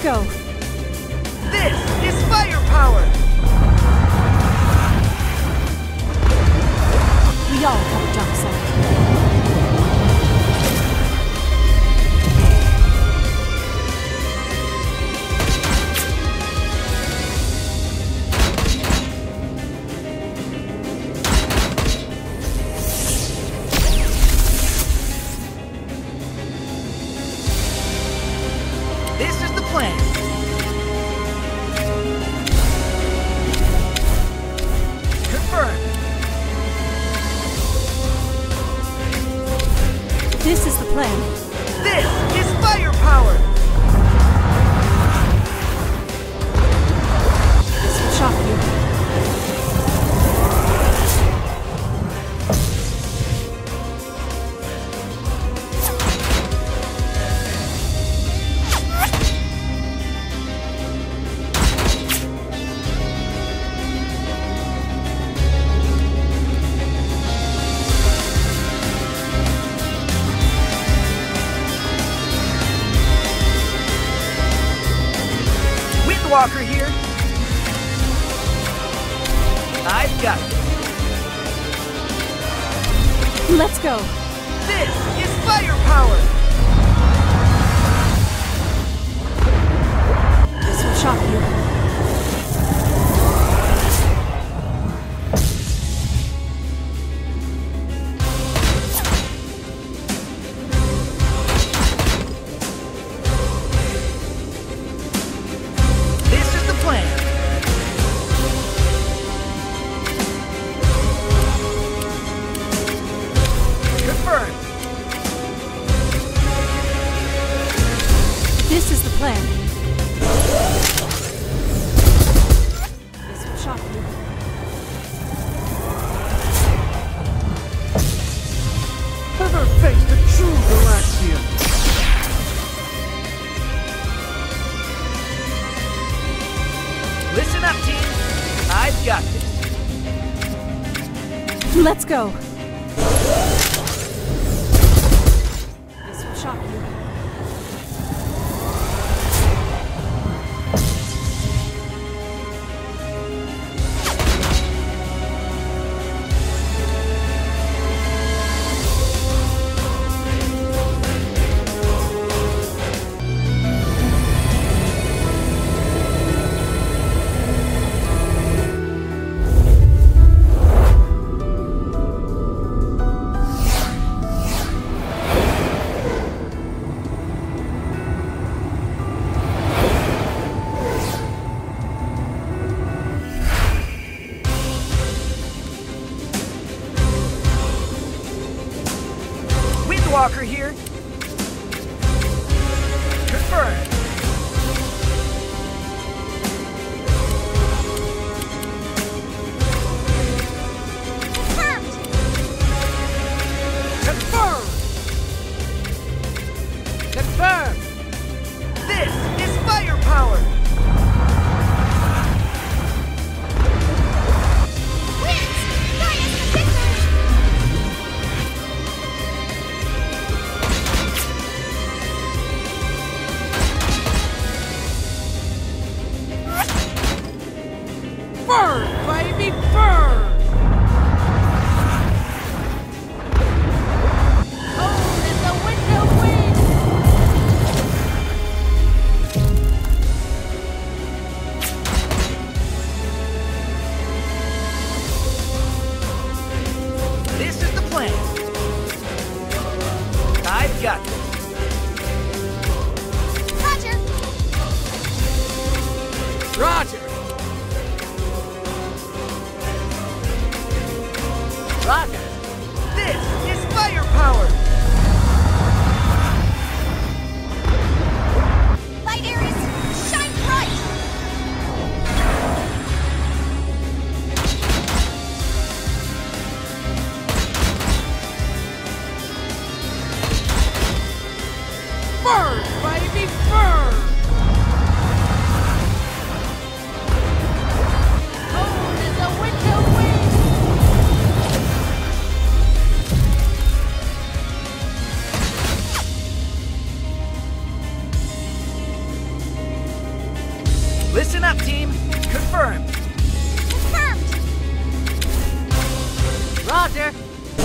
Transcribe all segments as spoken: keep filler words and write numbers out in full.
go. This is firepower! We all have a dark side. This is the plan. Confirmed. This is the plan. This is firepower! This will shock you. Walker here. I've got it. Let's go. This is firepower! This will shock you. This is the plan. This will shock you. Ever face the true Galaxian? Listen up, team. I've got this. Let's go. This will shock you. Walker here. Confirmed. Confirmed. Confirmed. Confirmed. This is firepower. Wins! Gaia's victory! Burn, baby, burn! Cold as the winter wind! This is the plan. I've got this. Roger! Roger! Roger! This is firepower! Light Ares, shine bright! Burn, baby, burn! Listen up, team. Confirmed. Confirmed. Roger.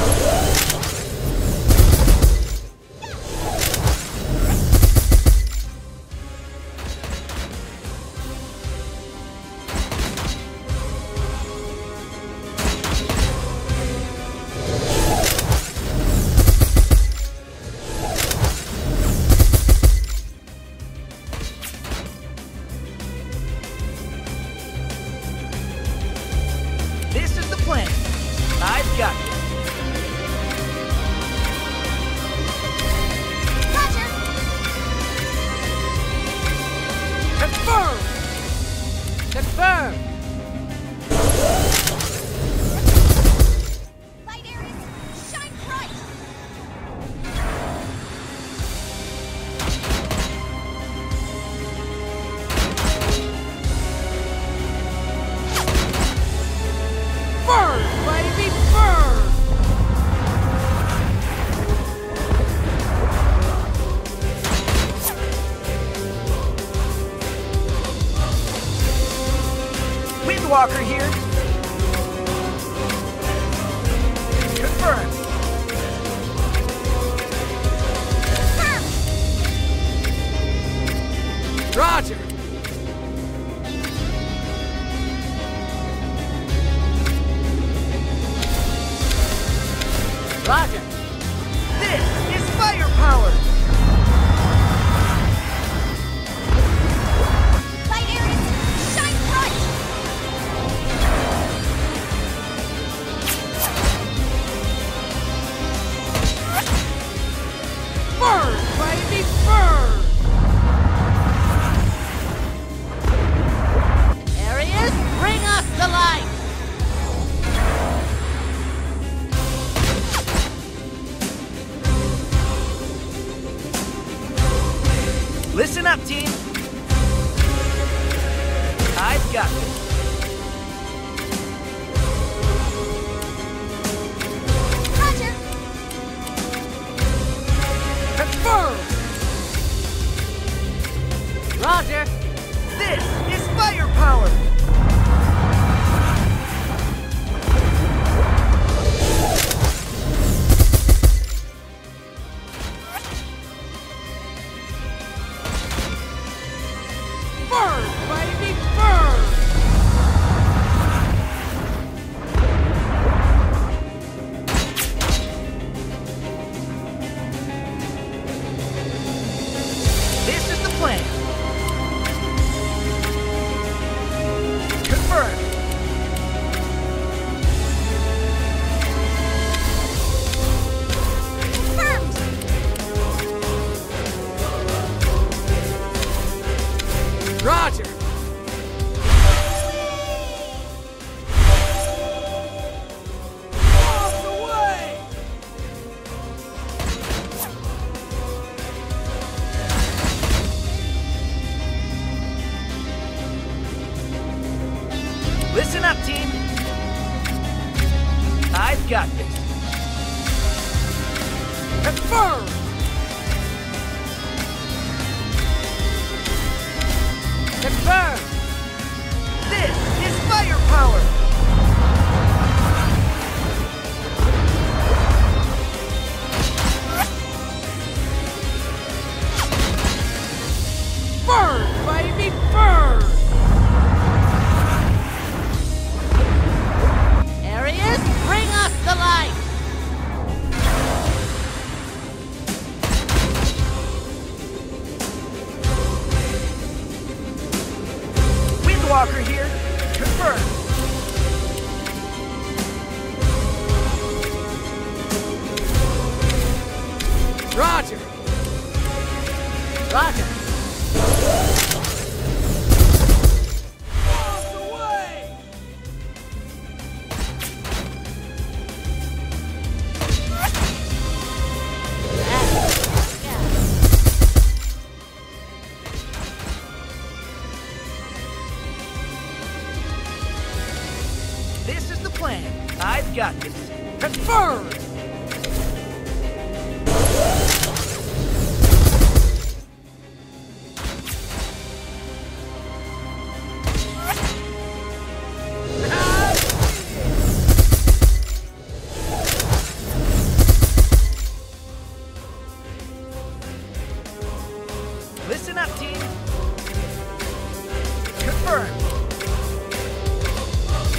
This is the plan. I've got this. Roger. Confirmed! Confirmed! Light areas, shine bright. Burn, baby, burn! Windwalker here. Confirmed. Confirmed. Roger. Roger. This is firepower. Light areas, shine bright. Burn, baby, burn! Areas, bring us the light. Listen up, team. I've got this. Roger. Confirmed! Roger! This is firepower! Burn, baby, burn! This is the plan. Confirmed. Confirmed. Roger! Off the way! Listen up, team. I've got this. Confirmed! Confirmed! This is firepower! Burn, baby, burn! Areas, bring us the light. Windwalker here. Confirmed. Roger. Roger. Off the way! This is the plan. I've got this. Confirmed!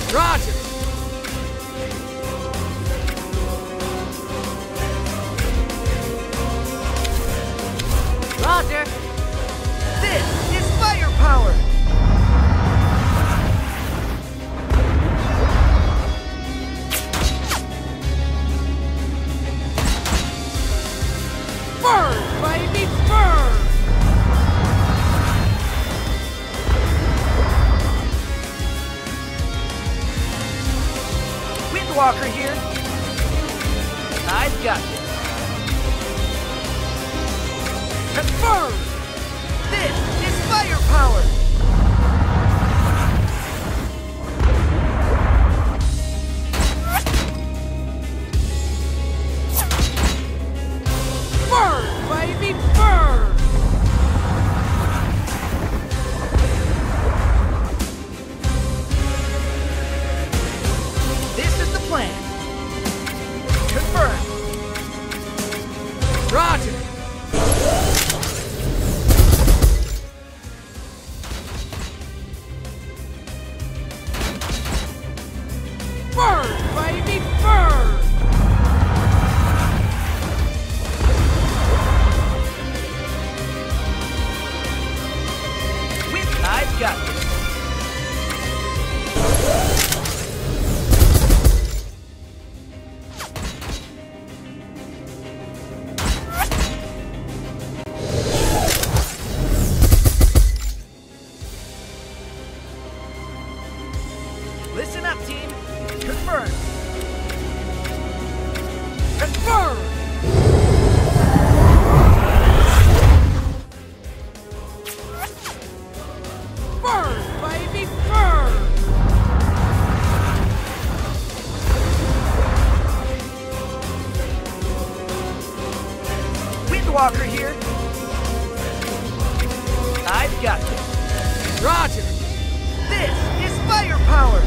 Roger. Roger. This is firepower. Burn, baby, burn! Windwalker here. I've got this. Confirm! This is firepower! Burn, baby, burn! This is the plan. Confirm. Roger. Burn, baby, burn! With I've got this. Listen up, team. Confirm. Confirm! Burn, baby, burn! Windwalker here. I've got this. Roger. This is firepower.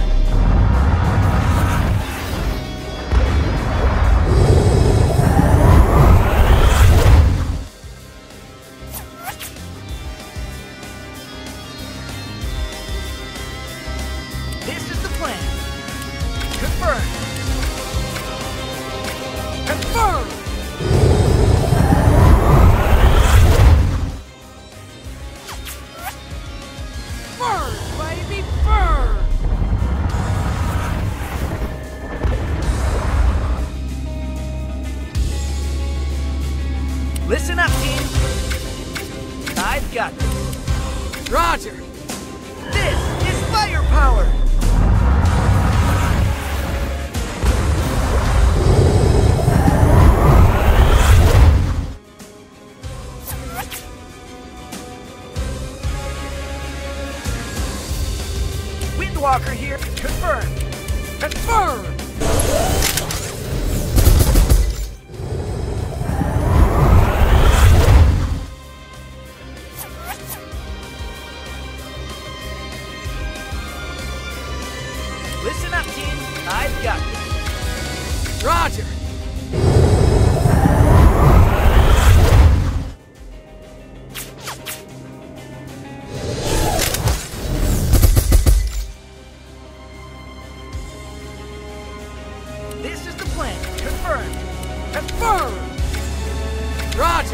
This is the plan. Confirm. Confirm. Burn, baby, burn! Listen up, team. I've got this. Roger. This is firepower. Windwalker here. Confirm. Confirm. Listen up, team. I've got this. Roger. This is the plan. Confirm. Confirm. Roger.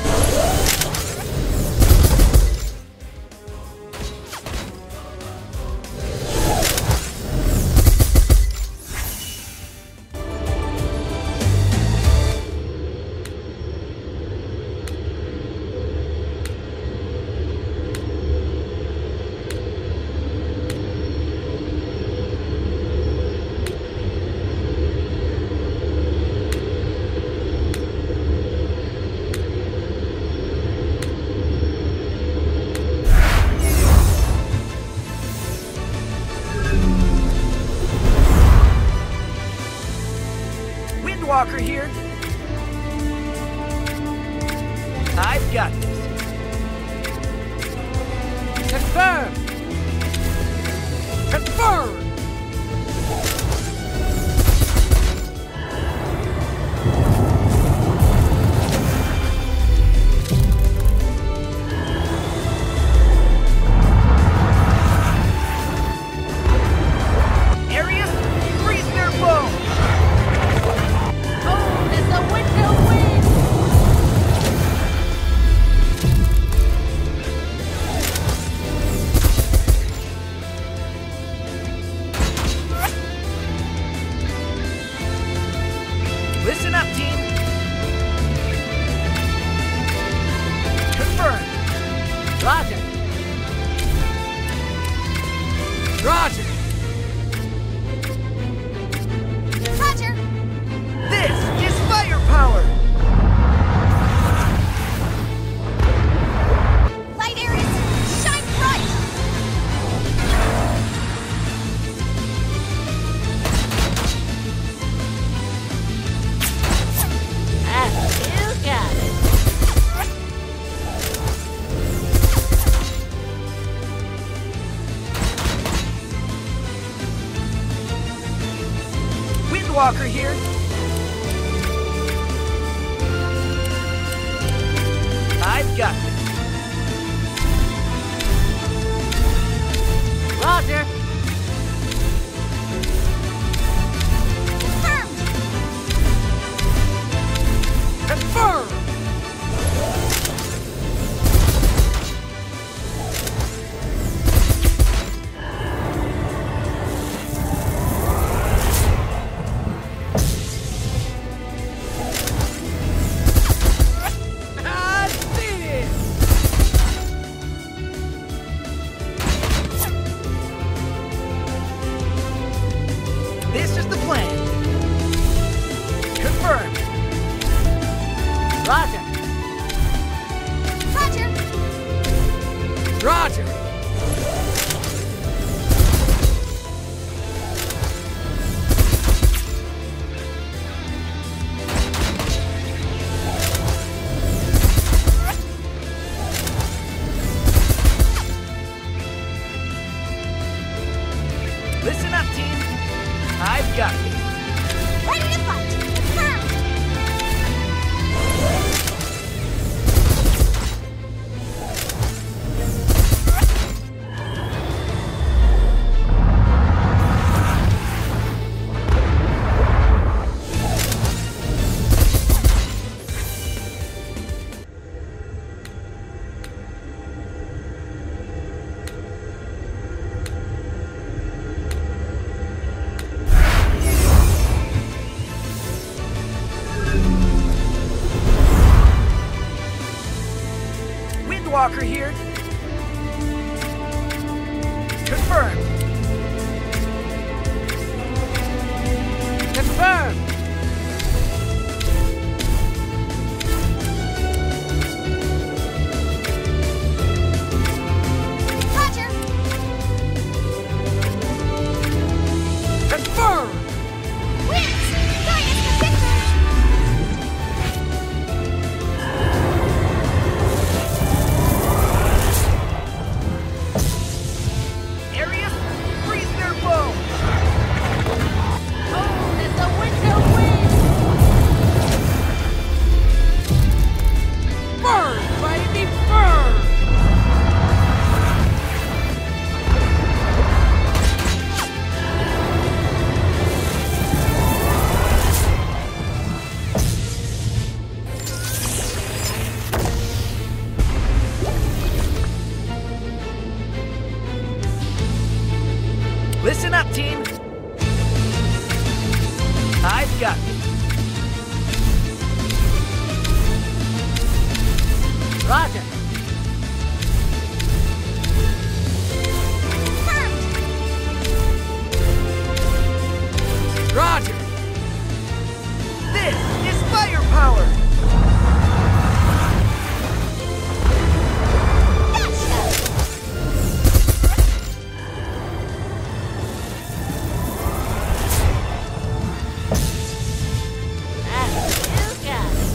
Windwalker here. I've got this. Confirm. Confirm. Windwalker here. I've got this. Roger. Confirmed! I did it! This is the plan. Confirmed. Roger. Roger! Roger! Listen up, team. I've got this. Ready to fight. Confirmed. Windwalker here. Confirmed. Confirmed! Roger. Confirmed! Wins. Giants the victory. Arius, freeze their bow. Oh, it's a winter wind. Burn, baby, burn! Listen up, team. I've got this. Roger. Roger! This is firepower. And you got it.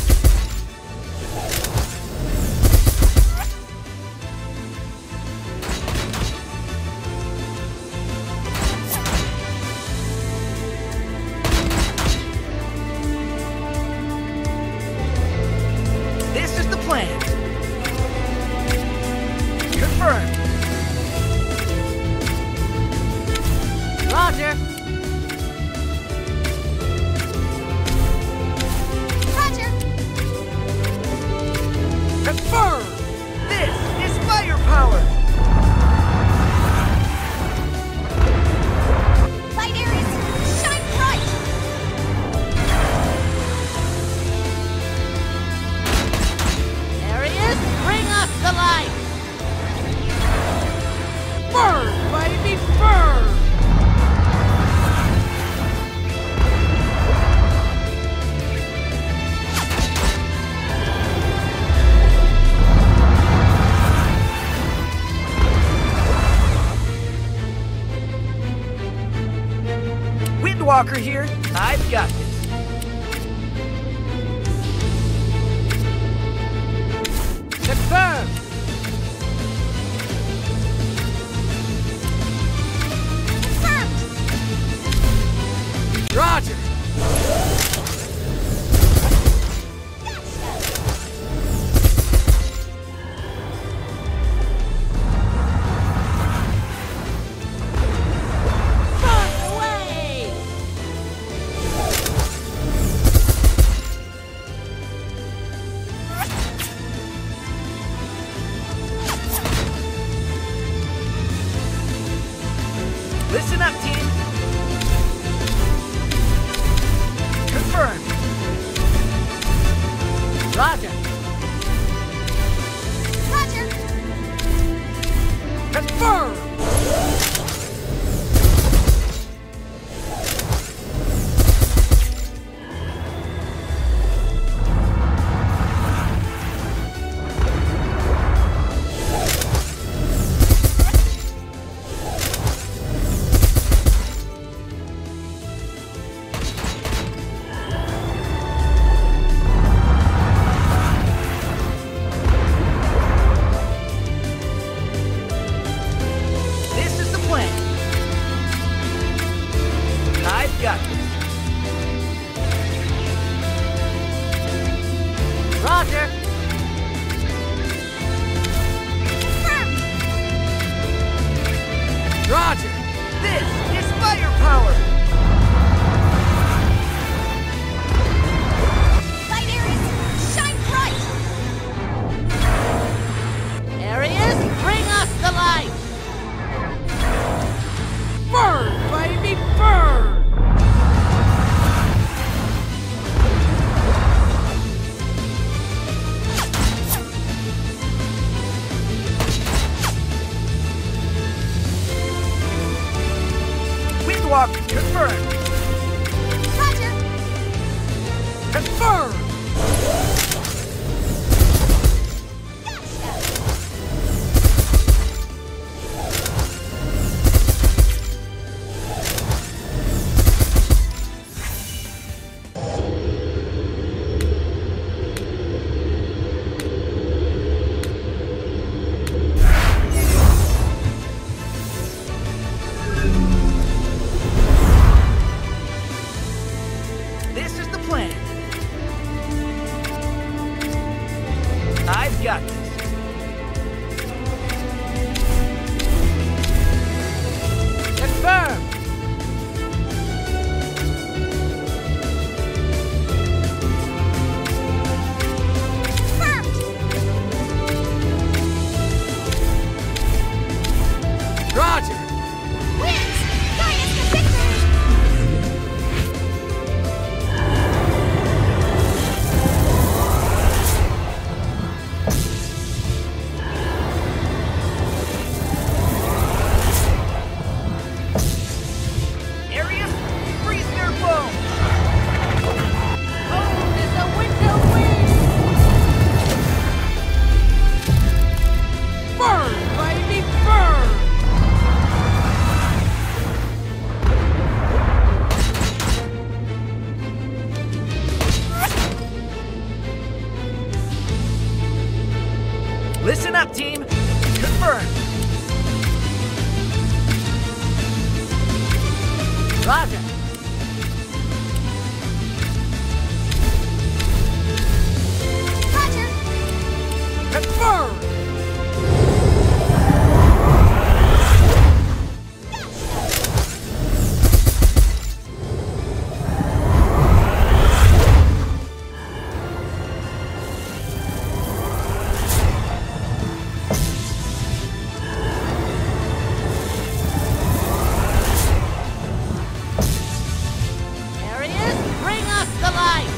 This is the plan. Confirmed. Roger. Roger. Confirmed! This is firepower. Light areas, shine bright. Areas, bring us the light. Burn, baby, burn! Windwalker here. I've got this. Confirmed! Confirmed. Roger! Listen up, team. Confirmed. Roger. Roger. Confirmed. This is the plan. I've got this. Roger. Confirmed. Roger. This is firepower. Light Ares, shine bright. Areas, bring us the light! Burn, baby, burn. Windwalker confirmed. Roger. Confirmed. Gotcha. This is the plan. I've got this. Confirmed. Confirmed. Roger. Wins. Gaius the victory. Areas, freeze their foam. Oh, it's a winter wind! Burn, baby, burn. Listen up, team. Confirmed. Roger. Roger. Confirmed. Areas, bring us the light!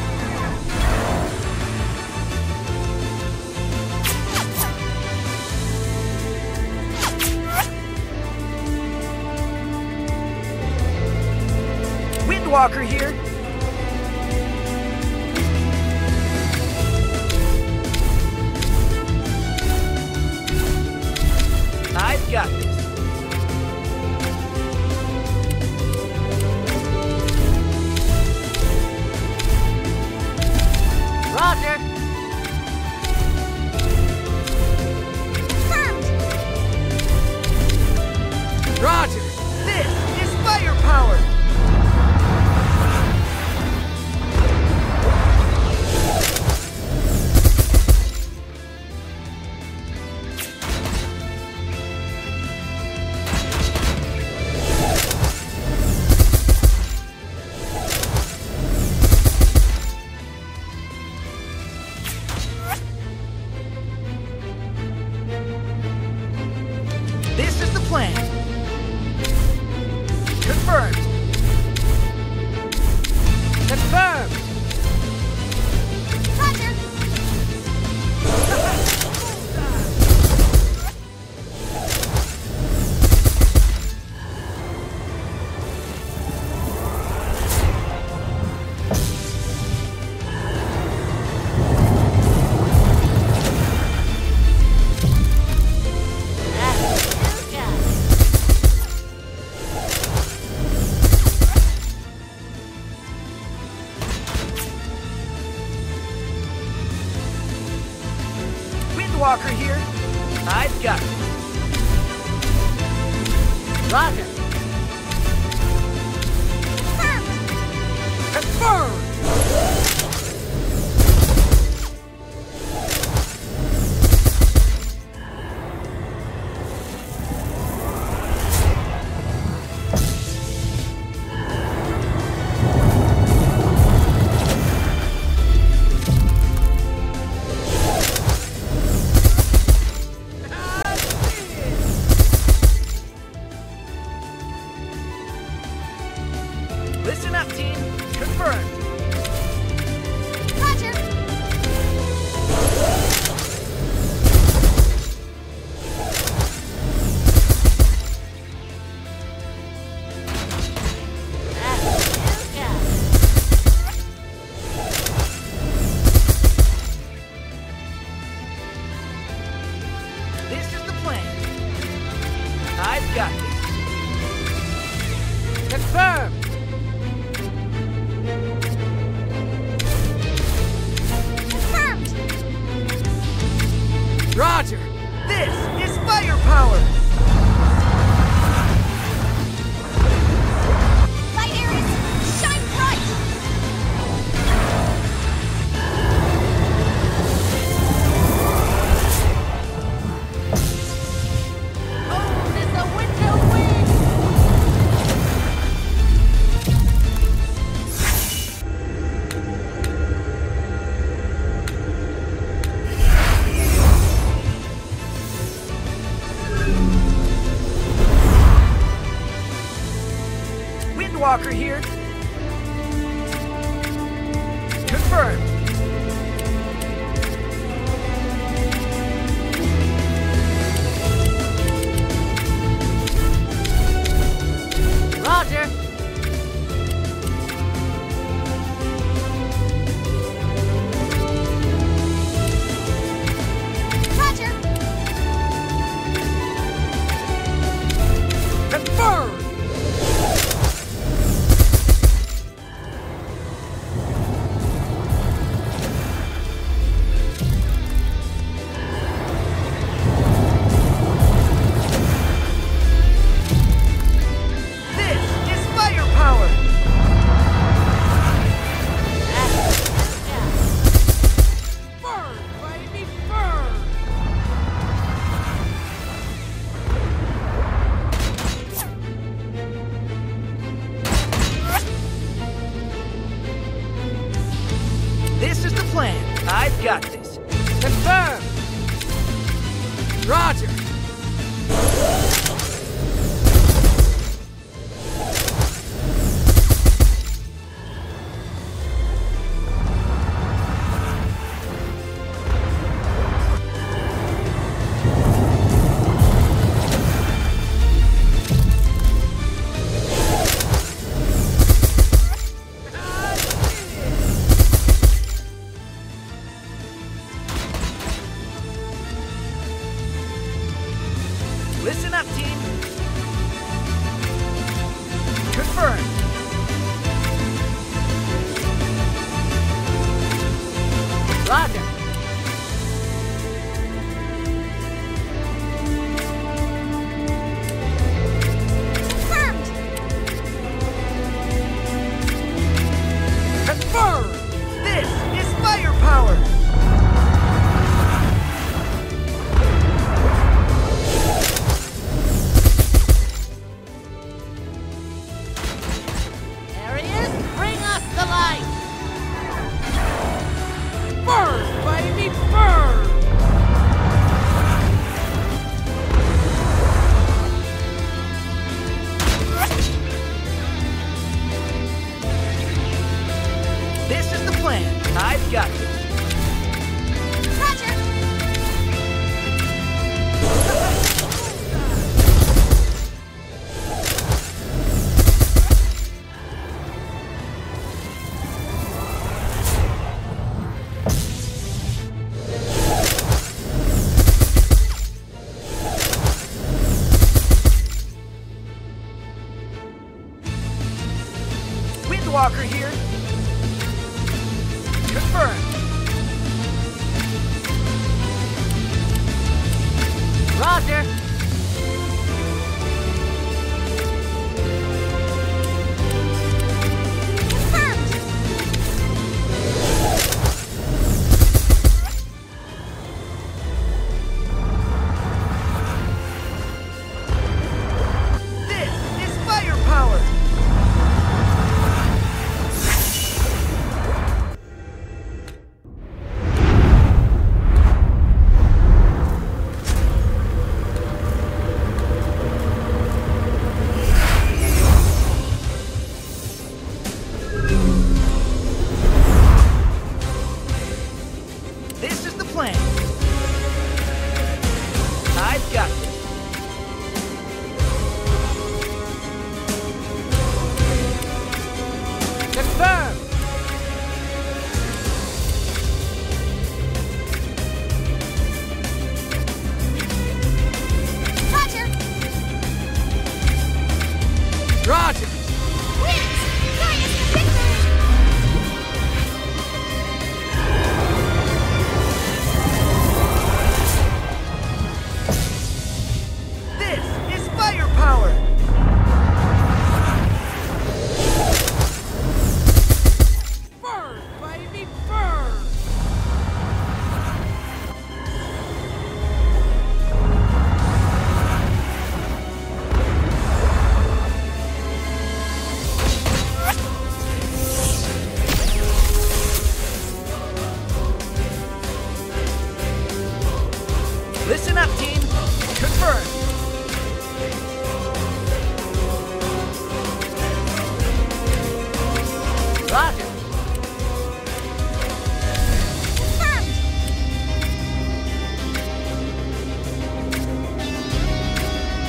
Windwalker here. I've got this. Roger. Confirmed. Roger. This is firepower. This is the plan. Roger. Confirmed. Confirmed. Listen up, team. Confirmed. Roger. This is the plan. I've got this. Confirmed. Confirmed. Roger. This is firepower. Light Ares, shine bright. Oh, there's a winter wind! Windwalker here. Confirmed. Roger. Roger. Confirmed. This is firepower. Burn, baby, burn. This is the plan. I've got this. Confirmed. Roger. Listen up, team. Confirmed. Roger. Confirmed. Confirmed. This is firepower. Arius, bring us the light! Burn, baby, burn. This is the plan. I've got this. Roger. Windwalker here. Confirmed. Roger.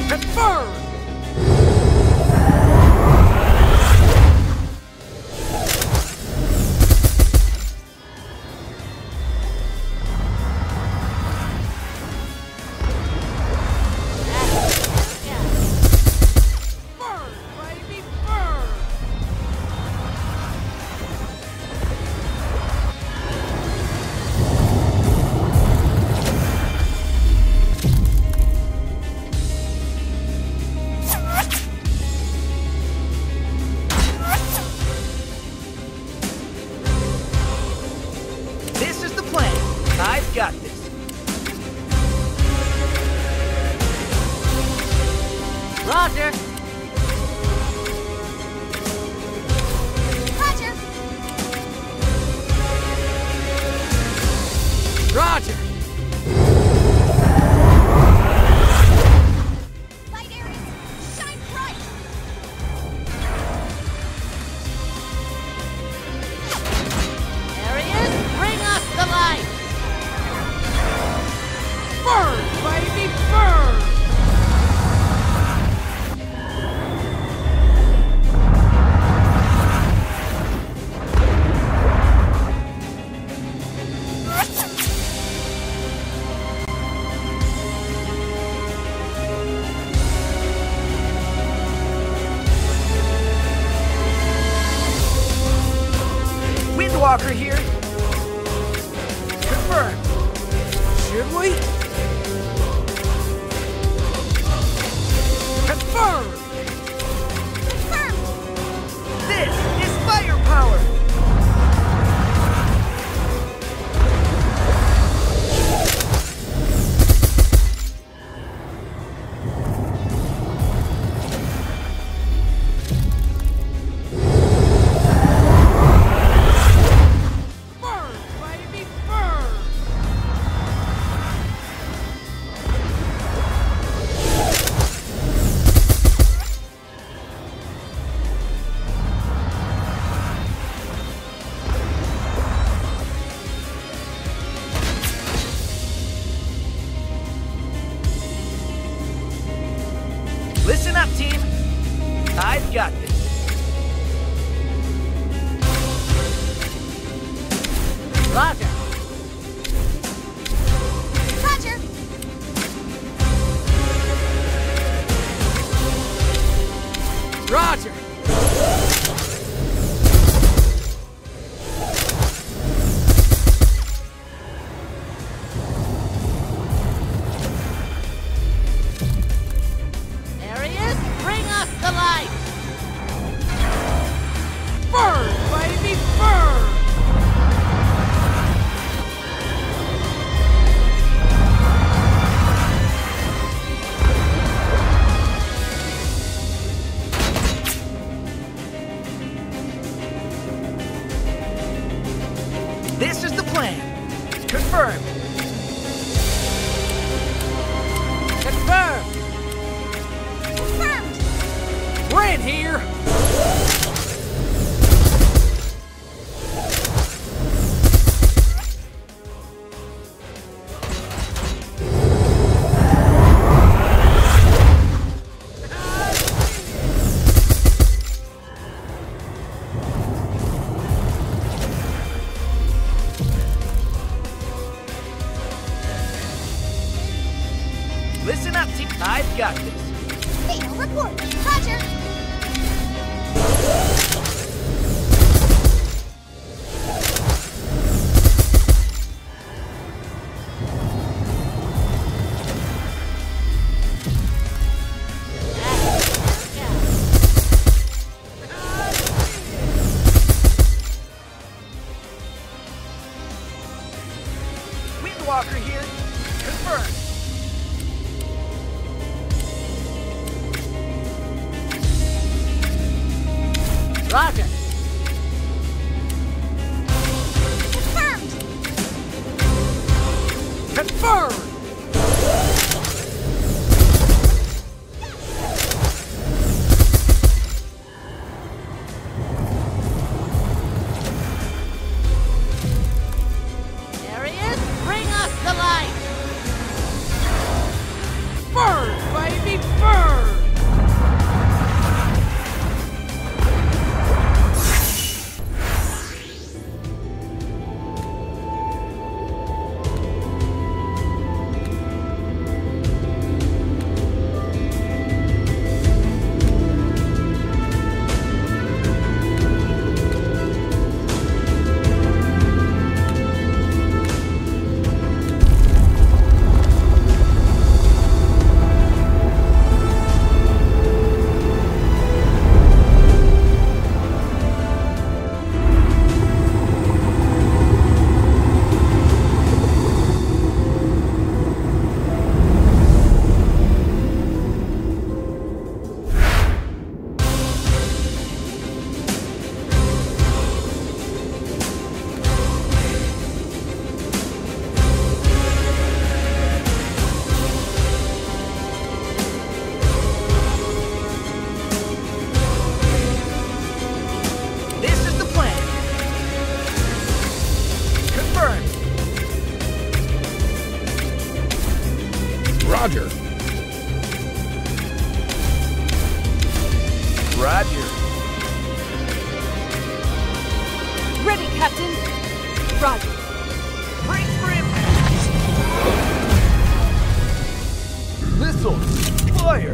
Confirmed! Burn, baby, burn! This is the plan. I've got this. Roger. Roger. Roger! Light Ares, shine bright. There he is. Bring us the light. Burn, baby, burn! Windwalker here. Confirmed. Should we? Confirmed! Confirmed. This is firepower. Burn, baby, burn! Listen up, team. I've got this. Roger. Roger. Roger! There he is. Bring us the light. Burn, baby, burn! This is the plan. Confirmed. Confirmed! Confirmed. We're in here! Listen up, team. I've got this. Fatal report. Roger. Windwalker here. Confirmed. Roger. Confirmed. Confirmed! There he is. Bring us the light. Burn, baby, burn! Roger. Ready, Captain. Roger. Brace for impact. Missiles. Fire.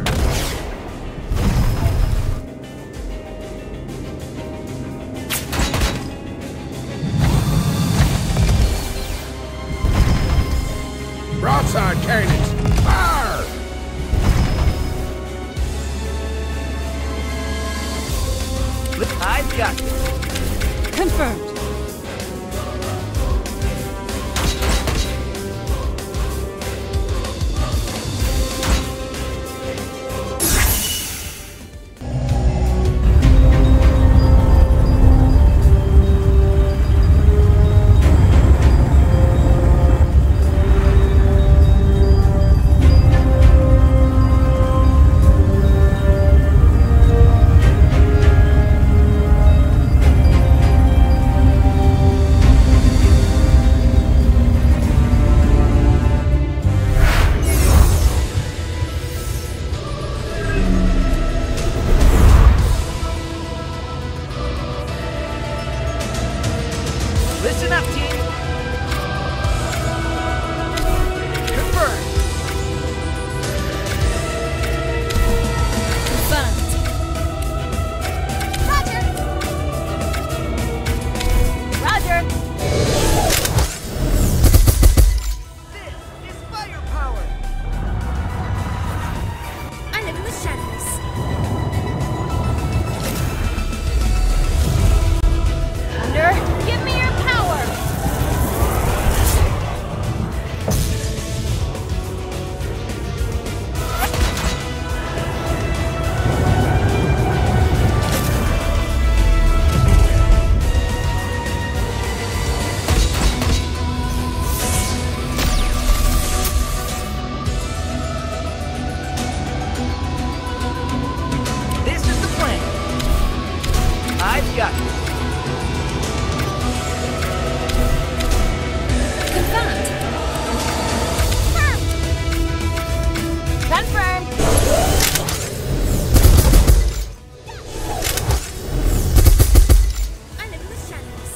Broadside cannons! Fire! I've got this. Confirmed. Listen up, team. Confirmed. Confirmed. Roger. Roger. This is firepower. I live in the shadows. Thunder, give me your power. This is the plan. I've got this. Confirmed. Confirmed. I live in the shadows.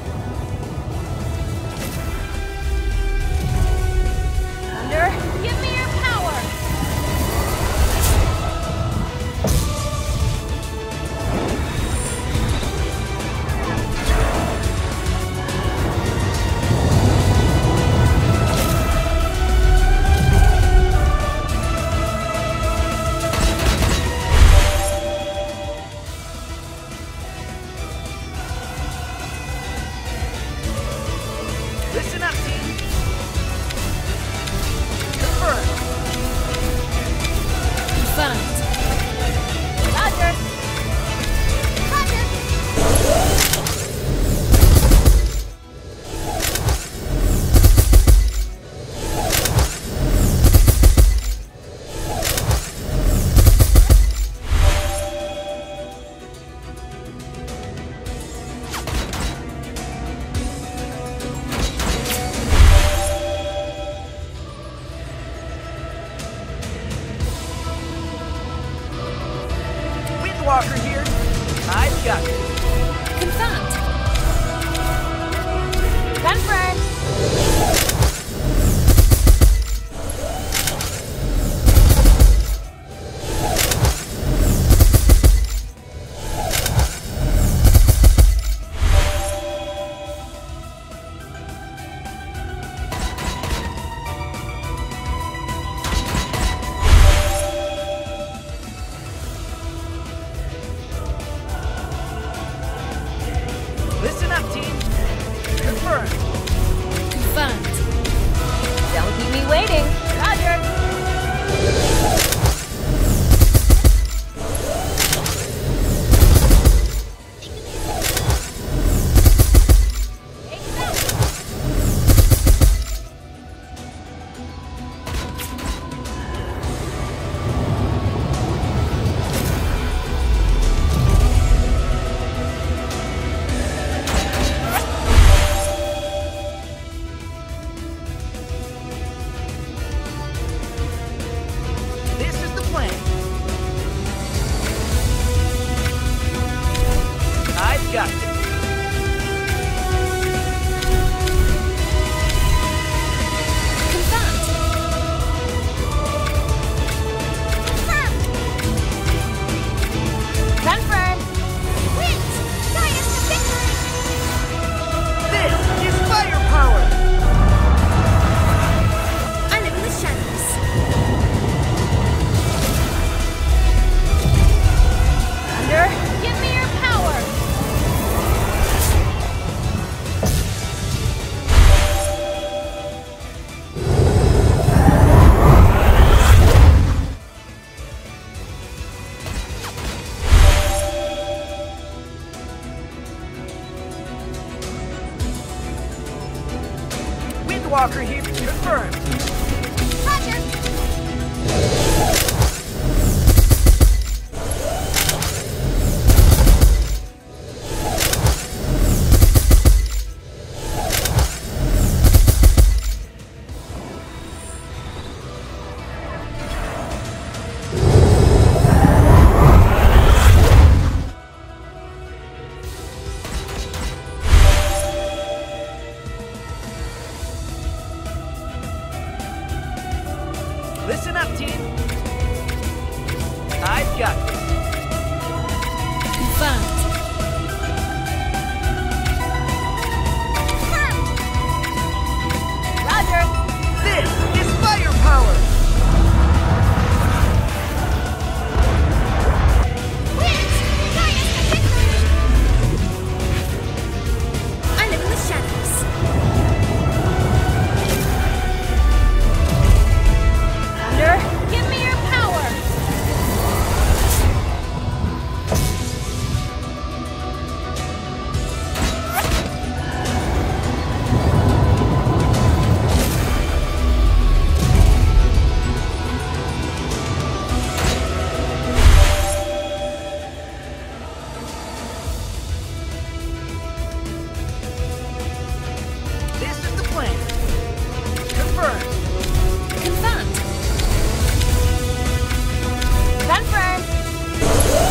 Thunder, give me your power. Listen up, team. Confirmed. Confirmed. Roger. Roger. Windwalker here. I've got this. Confirmed. Confirmed. Listen up, team. Confirmed. Confirmed. Don't keep me waiting. Roger. Take that. Windwalker here. Confirmed. Roger. Listen up, team. I've got this. Confirmed. Roger. This is firepower. Winds, guide us to victory. I live in the shadows. Thunder, give me your power. This is the plan. Confirmed. Confirmed. Confirmed.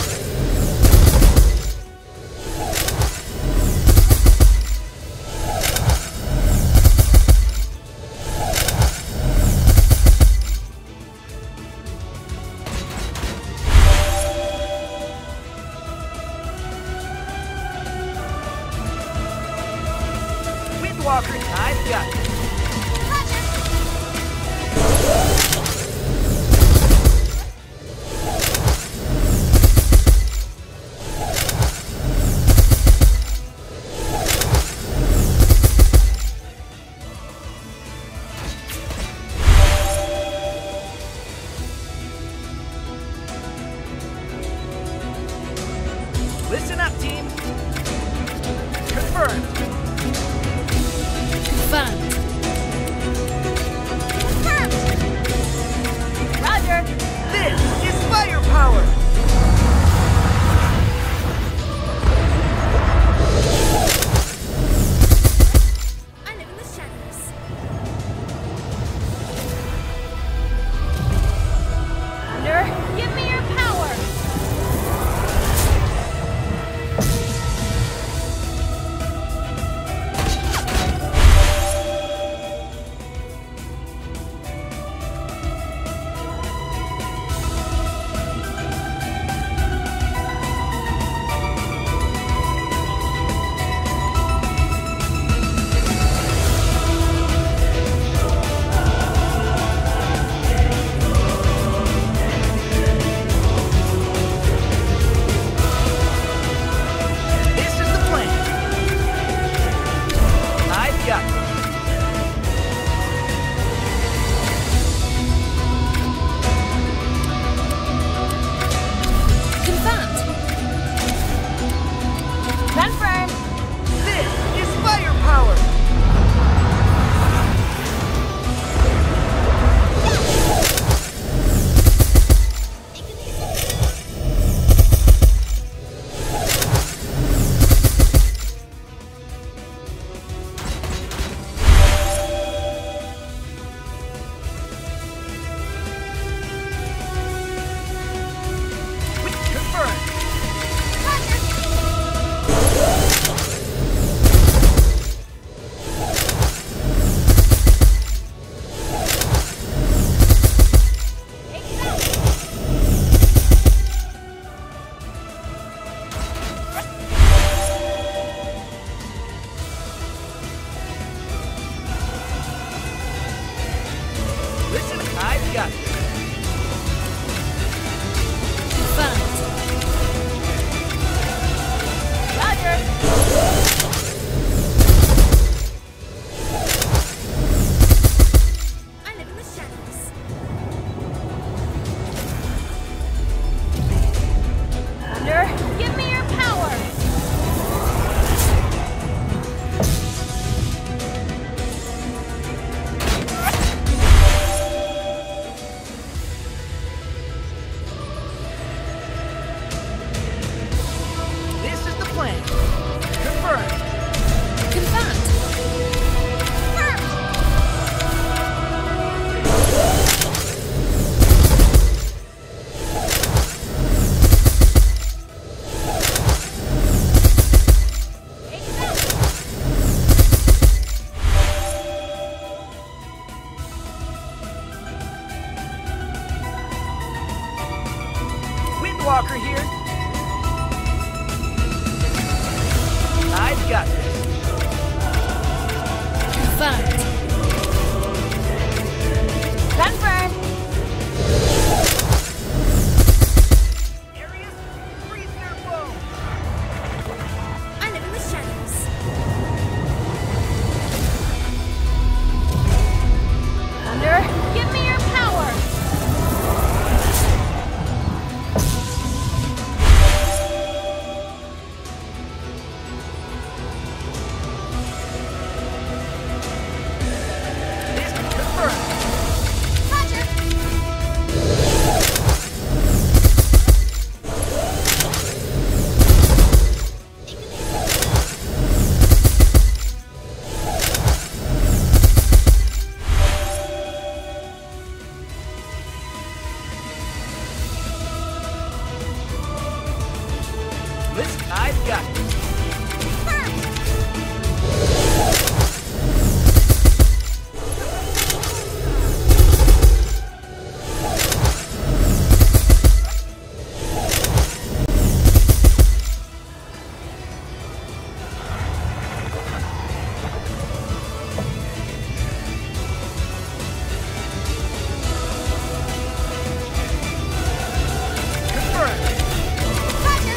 Windwalker, I've got this. Listen up, team. Confirmed. Confirmed. Roger. This is firepower. I live in the shadows. Thunder, give me your power. Windwalker here. I've got this. Confirmed. Confirmed. Areas, freeze their foe. I live in the shadows. Thunder, give me your power. This confirmed. Roger. Listen, I've got this. Confirmed. Roger.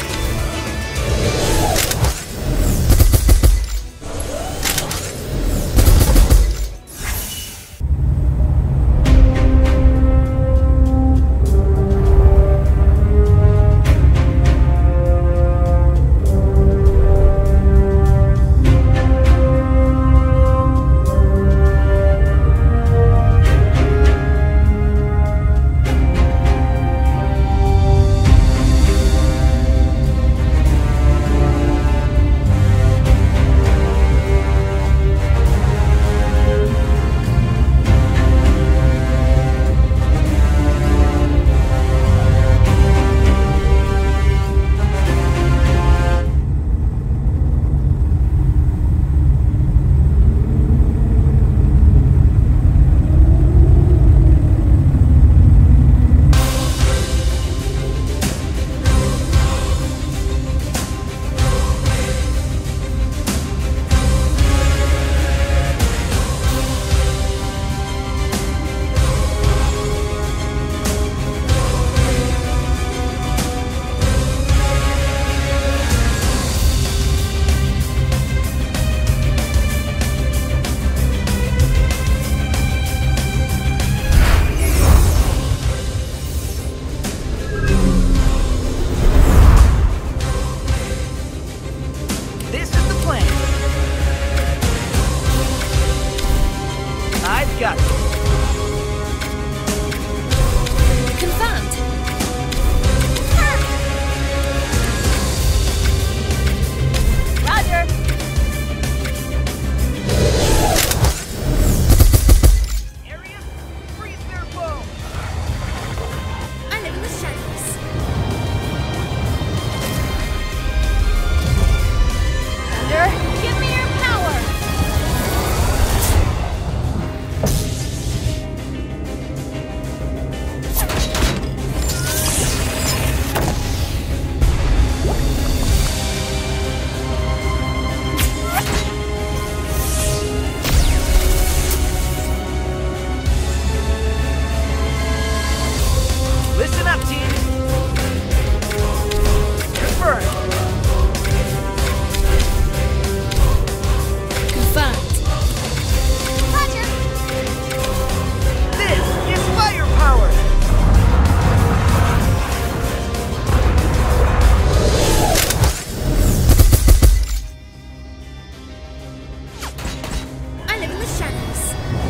This is the plan. I've got this. Confirmed. Roger. Areas, freeze their foe. I live in the shadows. Thunder, give me your power. Listen up, team. Confirmed. Confirmed. Roger. This is firepower. I live in the shadows.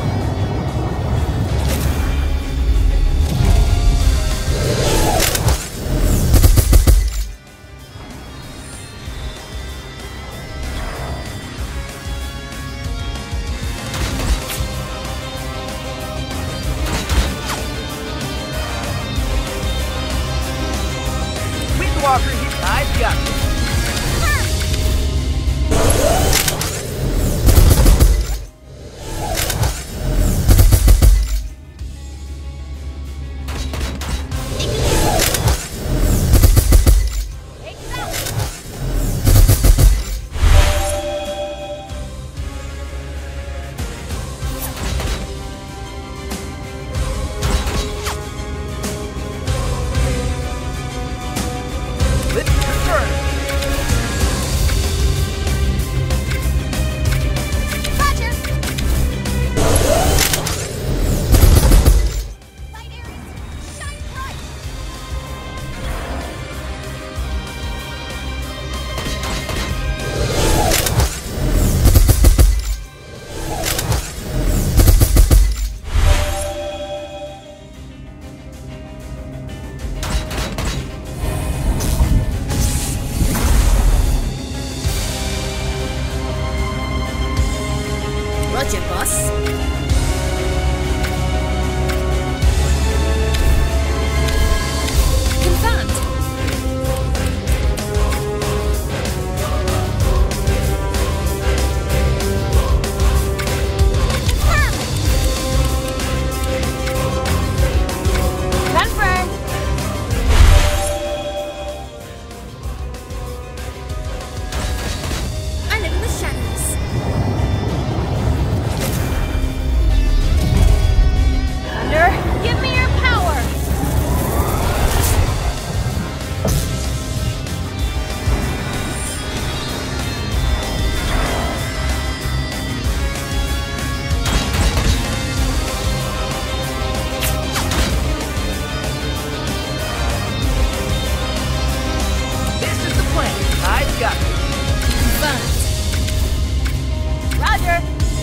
Windwalker here. I've got this. plan. I've got Confirmed. Roger.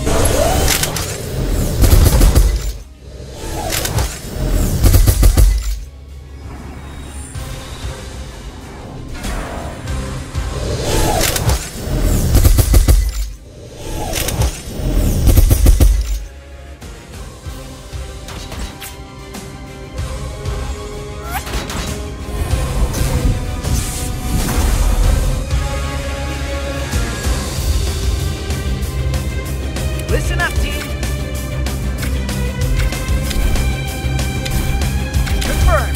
Listen up, team. Confirmed.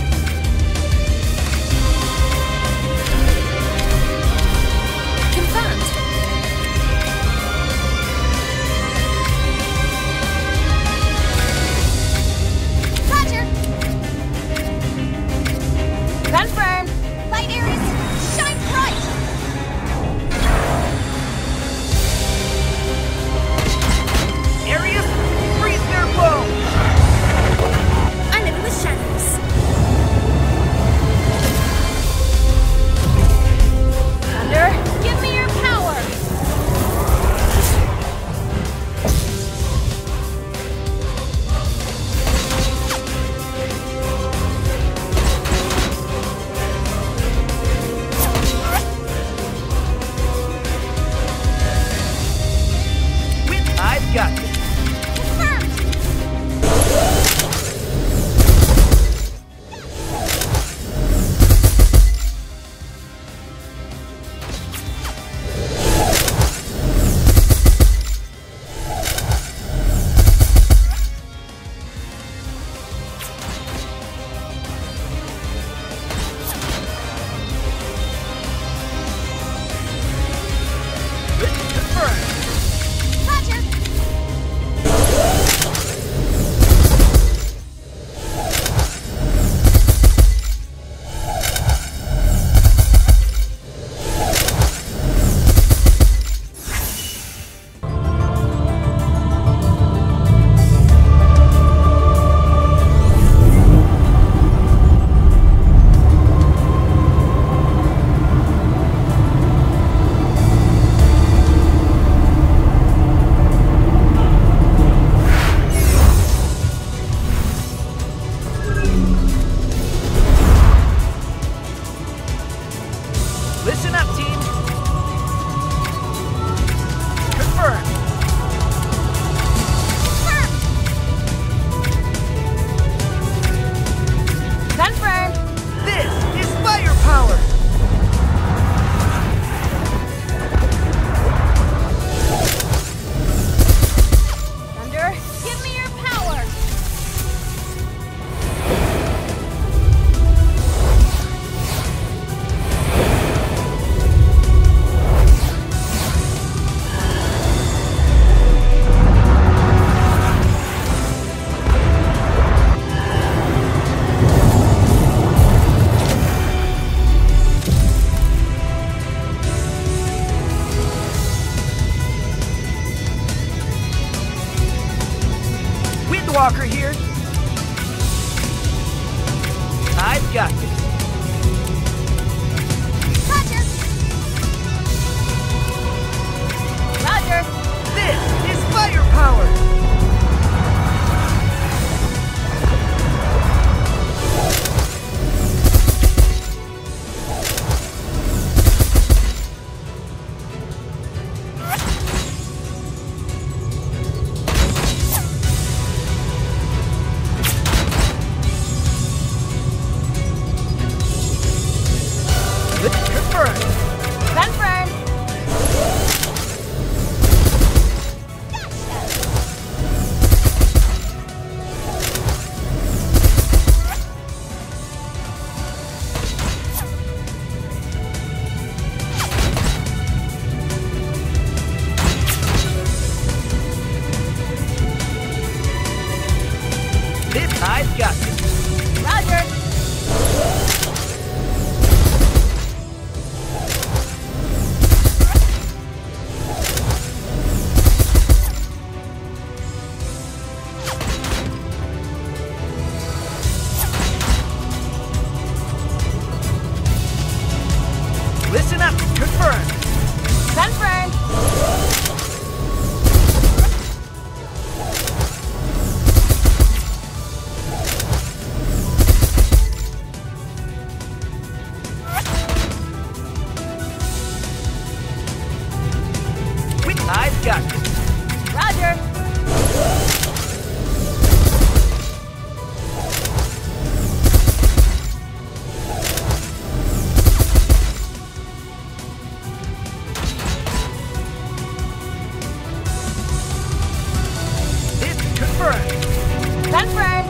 Confirmed. Roger. Confirmed. Light Ares, shine bright. Areas, freeze their blow. I live in the shadows. Thunder, give me your power. Wind, I've got this. Confirmed. Confirmed. Roger. Listen up, team. Confirmed. Confirmed. This is firepower. Thunder, give me your power. Windwalker here. I've got this. Roger. Roger. This is firepower. Confirmed. Confirmed. This I've got this. Roger. Listen up. Confirmed. Confirmed. I've got it. Roger. This confirmed. Confirmed.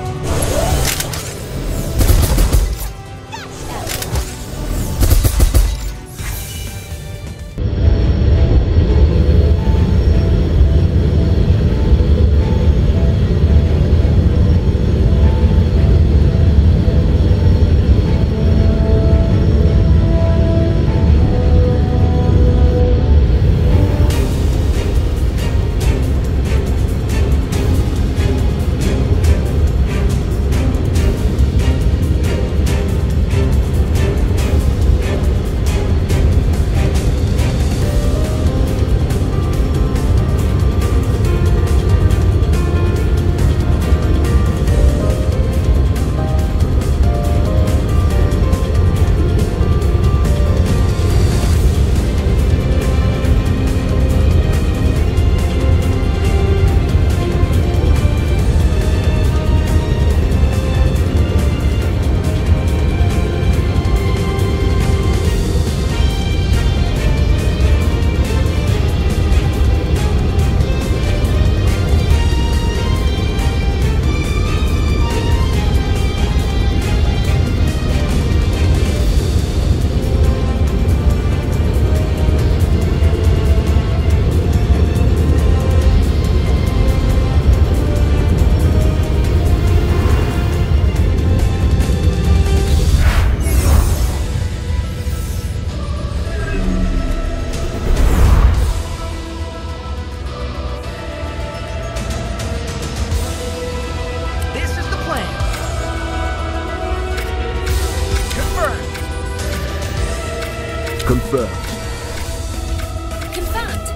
Confirmed. Confirmed.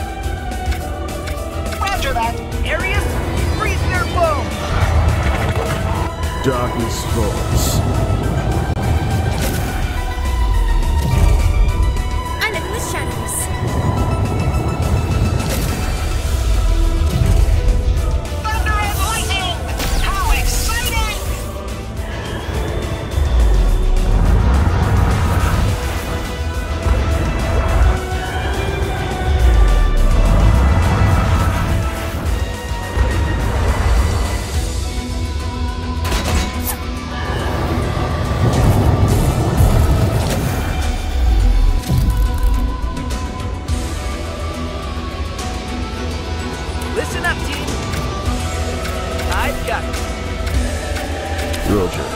Roger that. Areas, freeze their bones. Darkness falls. I live in the shadows. Thunder and lightning! How exciting! Listen up, team. I've got it. Roger.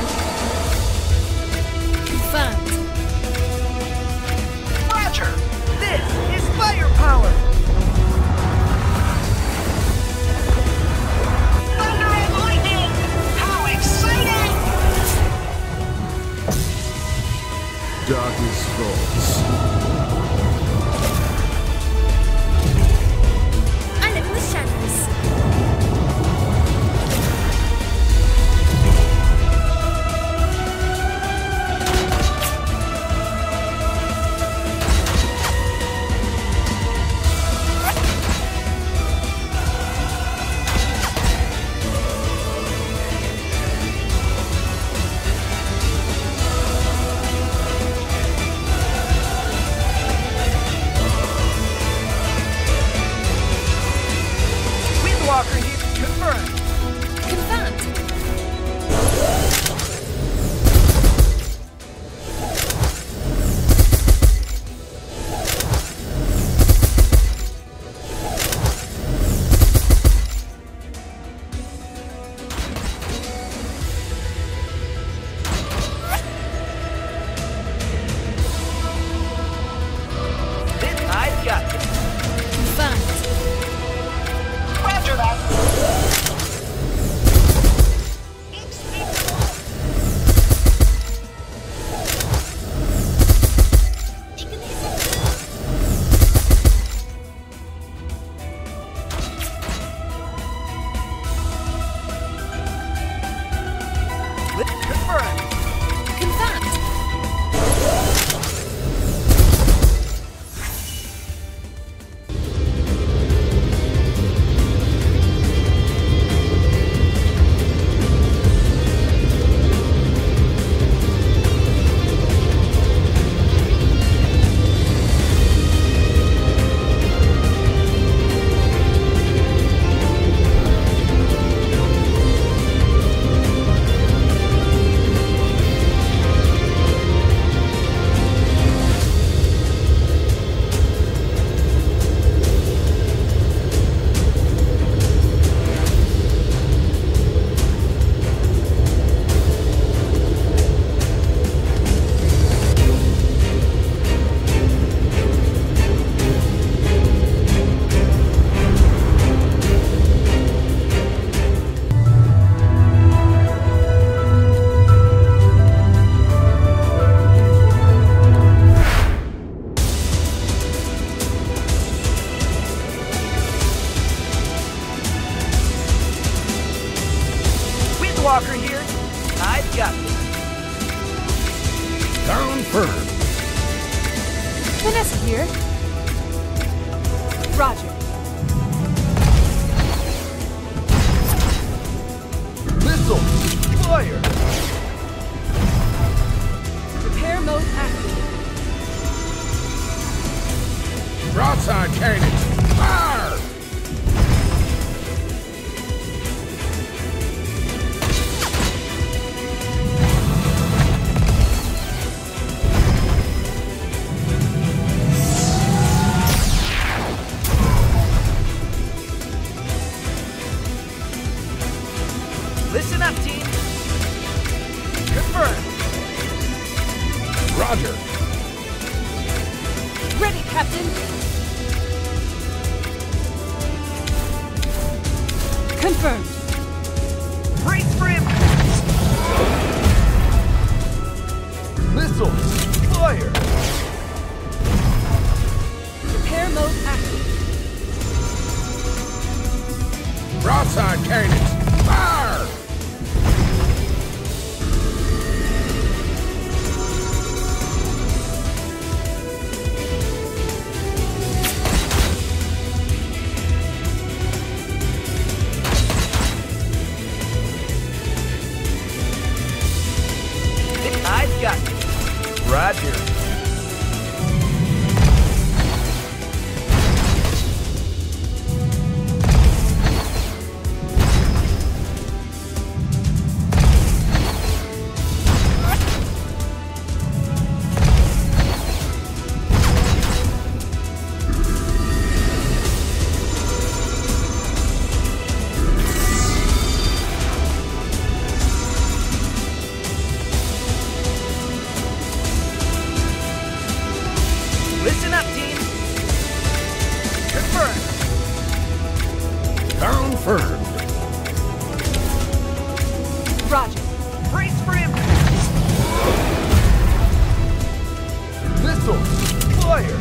Confirmed. Roger! This is firepower. Thunder and lightning! How exciting! Darkness falls. I live in the shadows. Confirmed. Vanessa here. Roger. Missile! Fire! Repair mode activated. Broadside cannons. Fire! Listen up, team. Confirmed. Roger. Ready, Captain. Confirmed. Brace for impact. Missile! Fire! Repair mode activated. Broadside cannons. Fire! I've got you. Roger. Listen up, team. Confirmed. Confirmed. Roger. Brace for impact. Missile! Fire!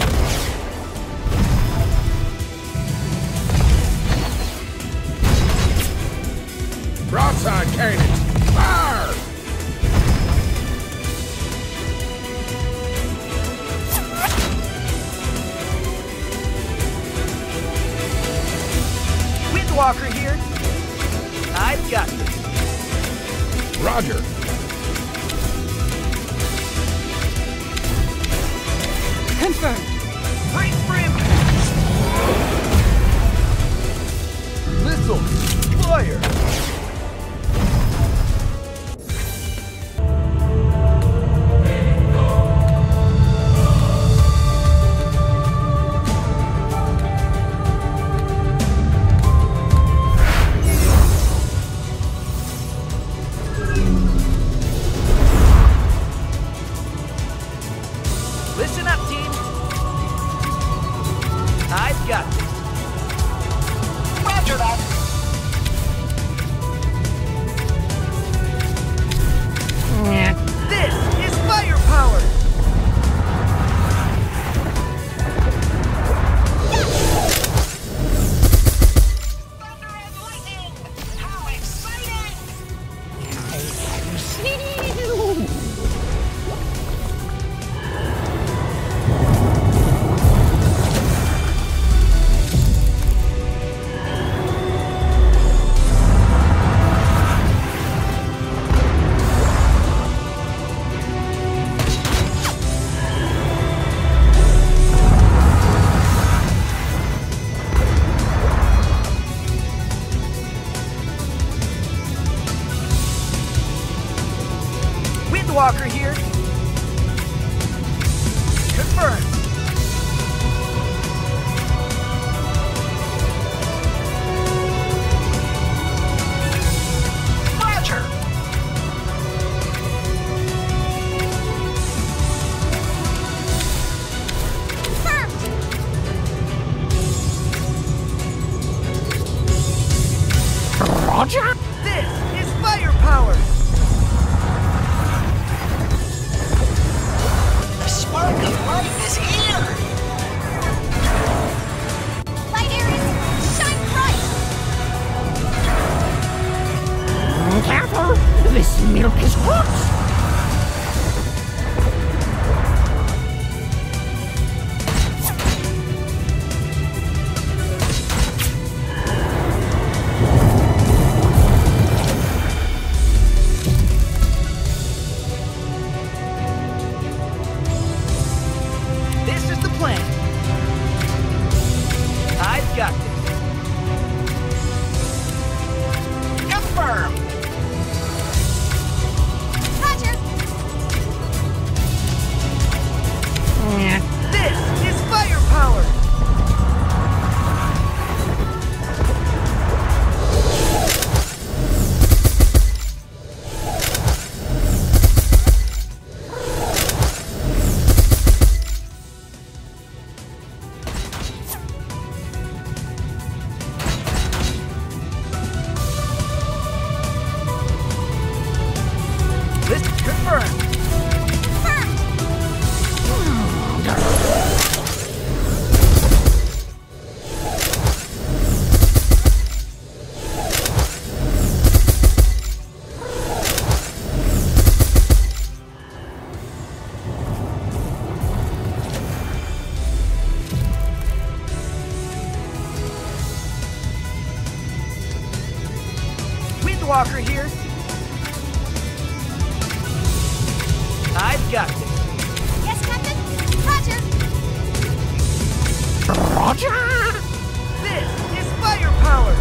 Broadside cannons. Fire! Windwalker here. I've got this. Roger. Confirmed. Brace for impact. Missile! Fire! Listen up, team. I've got this. Roger that. This is firepower! Thunder and lightning! How exciting! Windwalker here. Confirmed. Roger! Roger! This is firepower! The spark of life is here! Light Ares, shine bright! Careful! This milk is hot! Windwalker here. I've got this. Yes, Captain? Roger. Roger! This is firepower!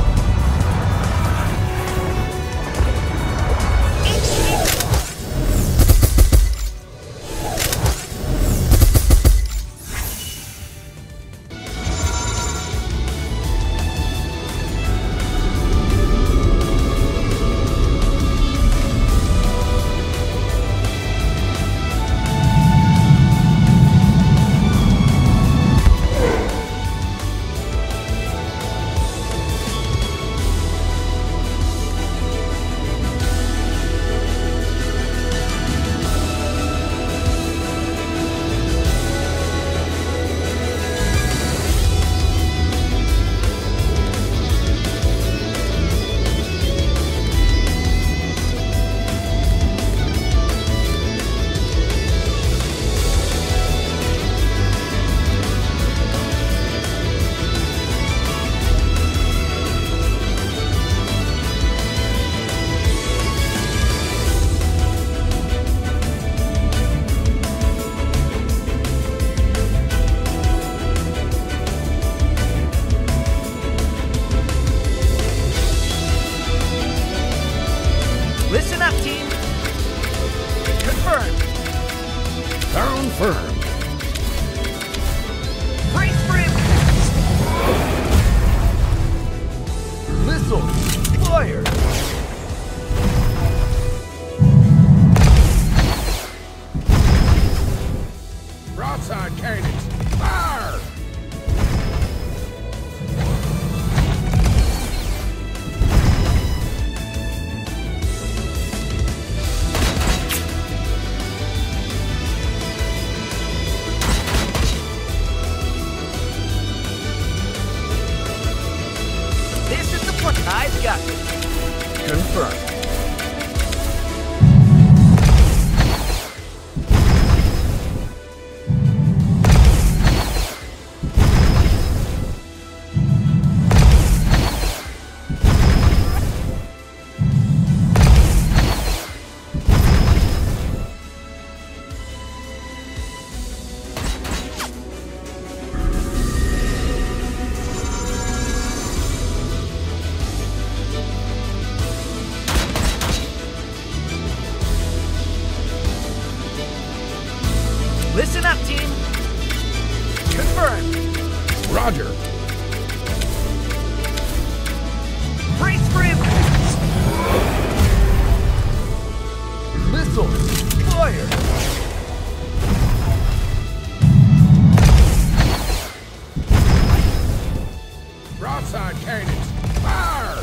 Listen up, team. Confirmed. Confirmed. Brace for impact. Missile. Fire. Broadside cannons. Fire! This is the plan. I've got this. Confirmed. Listen up, team. Confirmed. Roger. Brace for impact. Missile. Fire. Broadside cannons. Fire!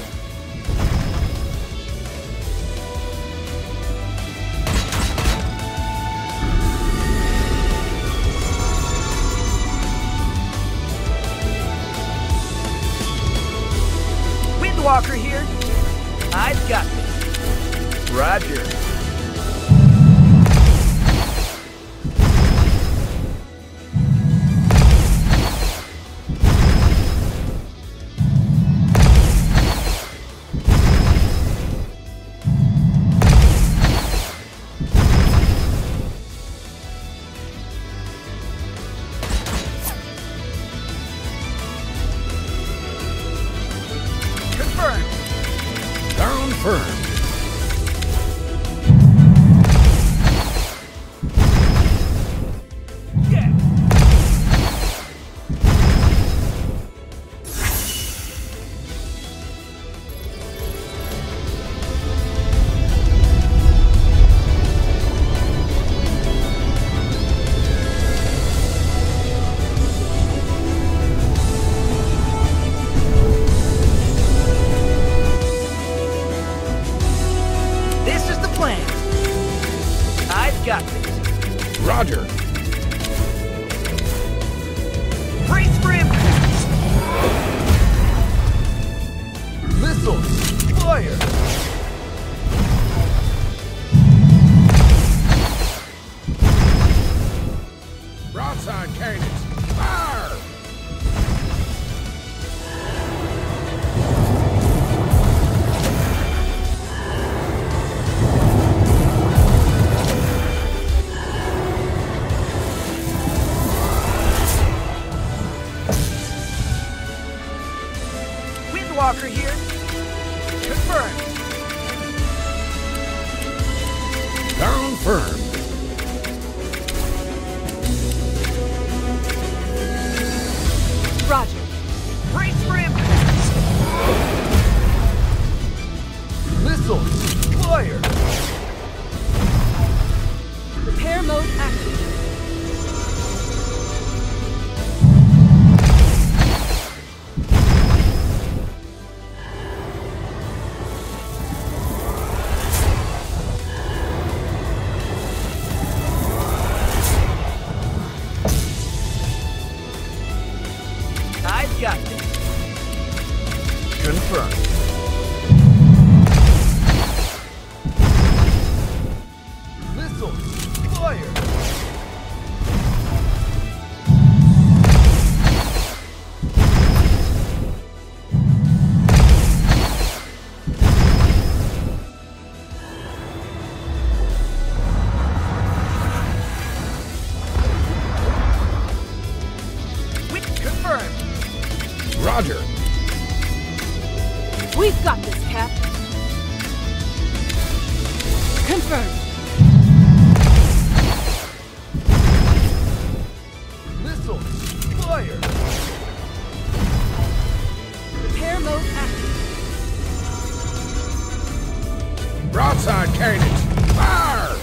Windwalker here. I've got this. Roger. Confirmed. Confirmed. Yeah. This is the plan. I've got this. Roger. Brace for impact. Missile. Fire. Broadside cannons. Fire! Skywalker here. Confirmed. Confirmed. Roger. Brace for impact. Missiles. Fire. Repair mode active. I've got this. Confirmed. Missiles. Fire. Whip confirmed. Roger. We've got this, Cap. Confirmed. Missiles. Fire. Repair mode active. Broadside cannons. Fire!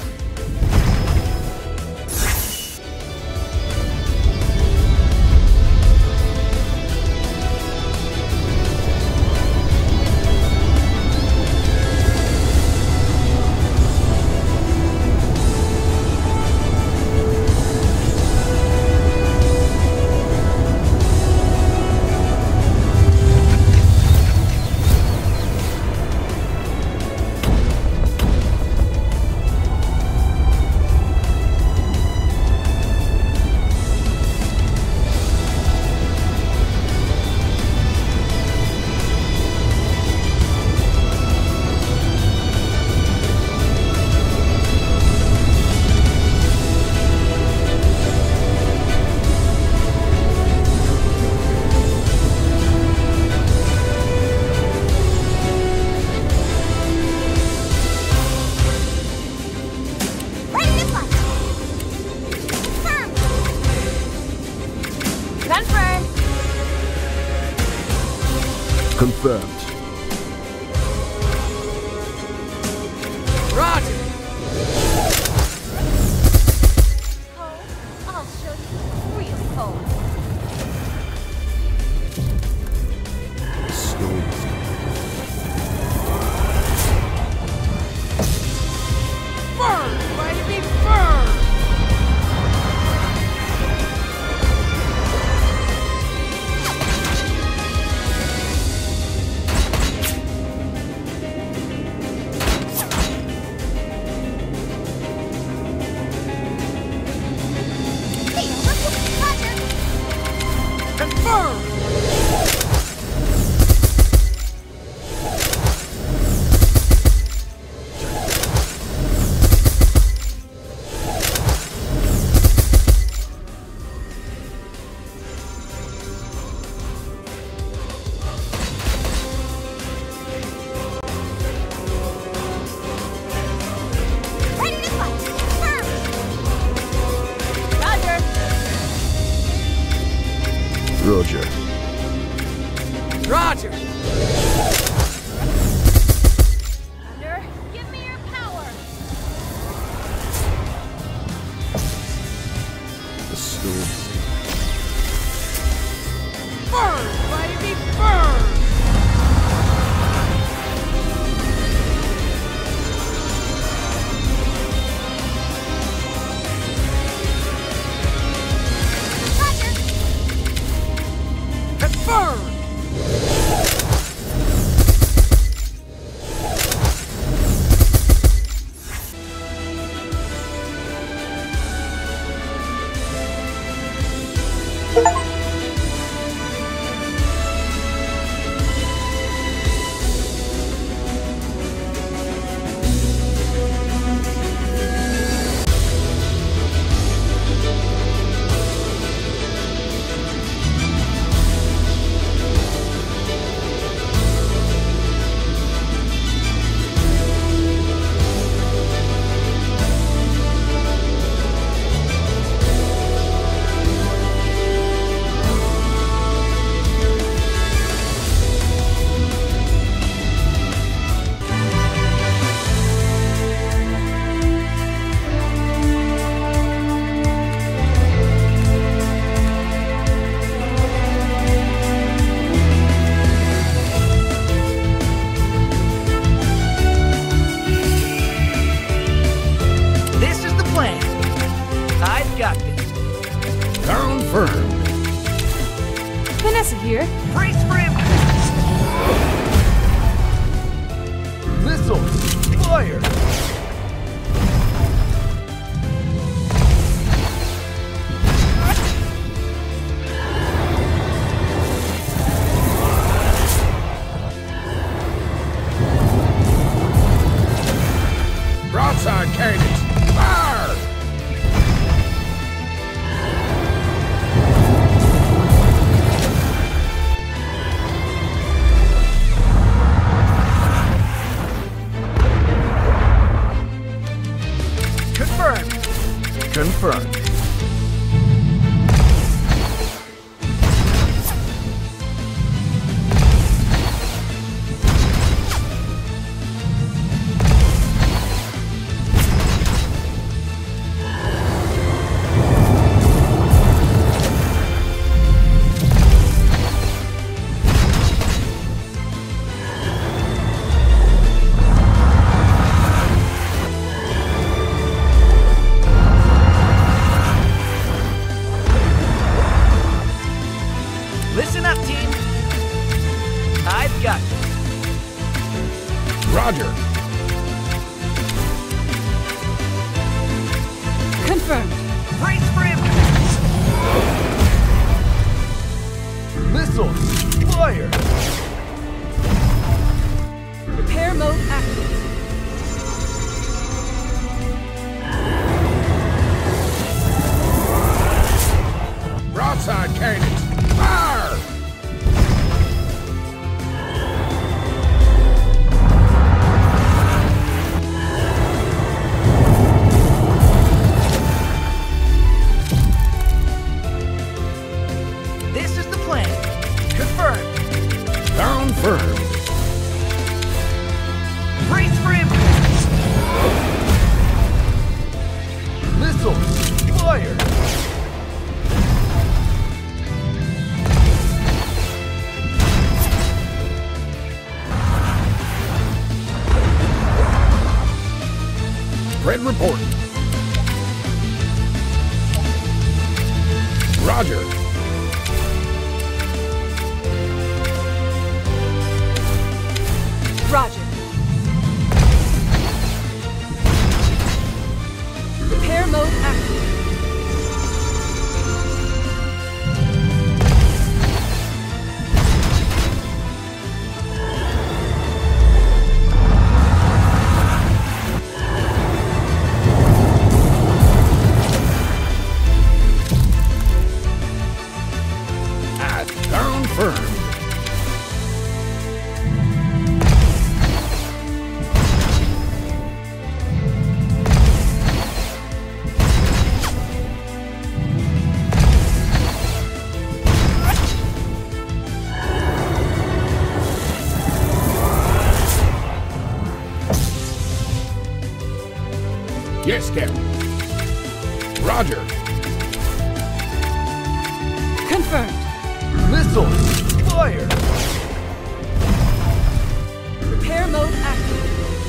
Ready to fly. Confirmed. Confirmed. Confirmed. Roger. Oh, I'll show you real home. The storms. Burn, baby, burn! Hey, look, Roger. Confirmed! Ready to fly. Confirmed. Roger. Roger! Thunder, give me your power. The storms. Burn, baby, burn! Roger. Confirmed! Confirmed. Vanessa here. Brace for impact. Missiles! Fire! Broadside cannons. Fire! Confirmed! Confirmed. Listen up, team. I've got you. Roger. Confirmed. Brace for impact. Missiles! Fire! Repair mode active. Broadside cannons. Fire! This is the plan. Confirmed. Confirmed. Brace for impact. Missiles! Fire! Spread reporting. Roger. Roger. Repair mode active. Confirmed. Yes, Captain. Roger. Confirmed. Missiles! Fire! Repair mode active.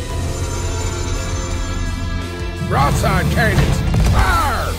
Broadside cannons. Fire!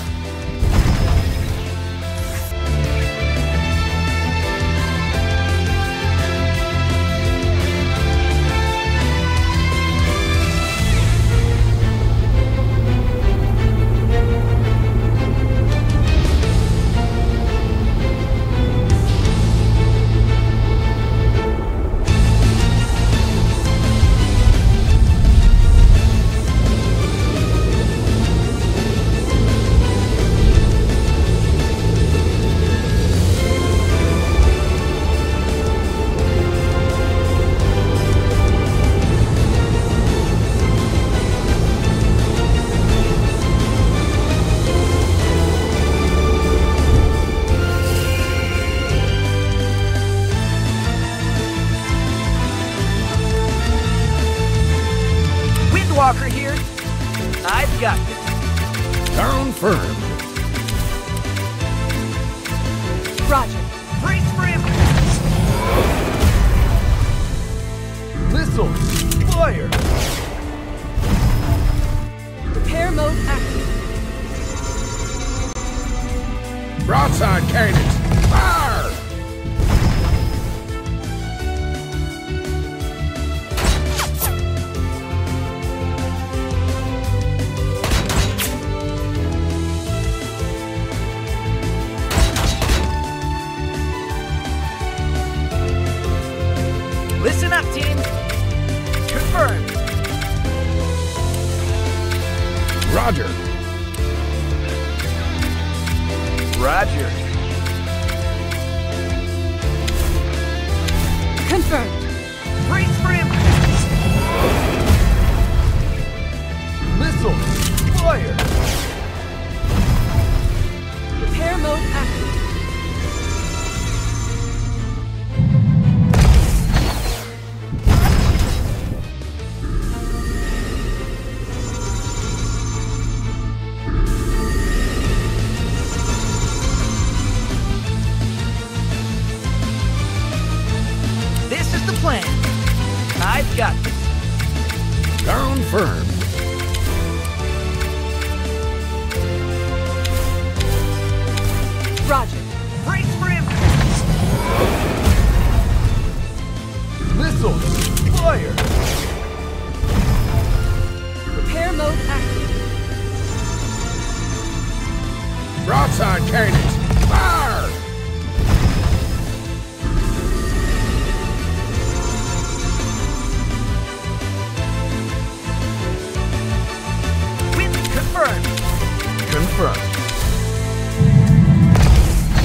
Windwalker here. I've got this. Confirmed. Roger. Brace for impact. Missiles! Fire! Repair mode active. Broadside cannons! Fire! Listen up, team. Confirmed. Roger. Roger. Confirmed. Brace for impact. Missiles. Fire. Repair mode active. This is the plan. I've got this. Confirmed. Roger. Brace for impact. Missiles. Fire. Repair mode active. Broadside cannons! Fire! Wind confirmed. Confirmed.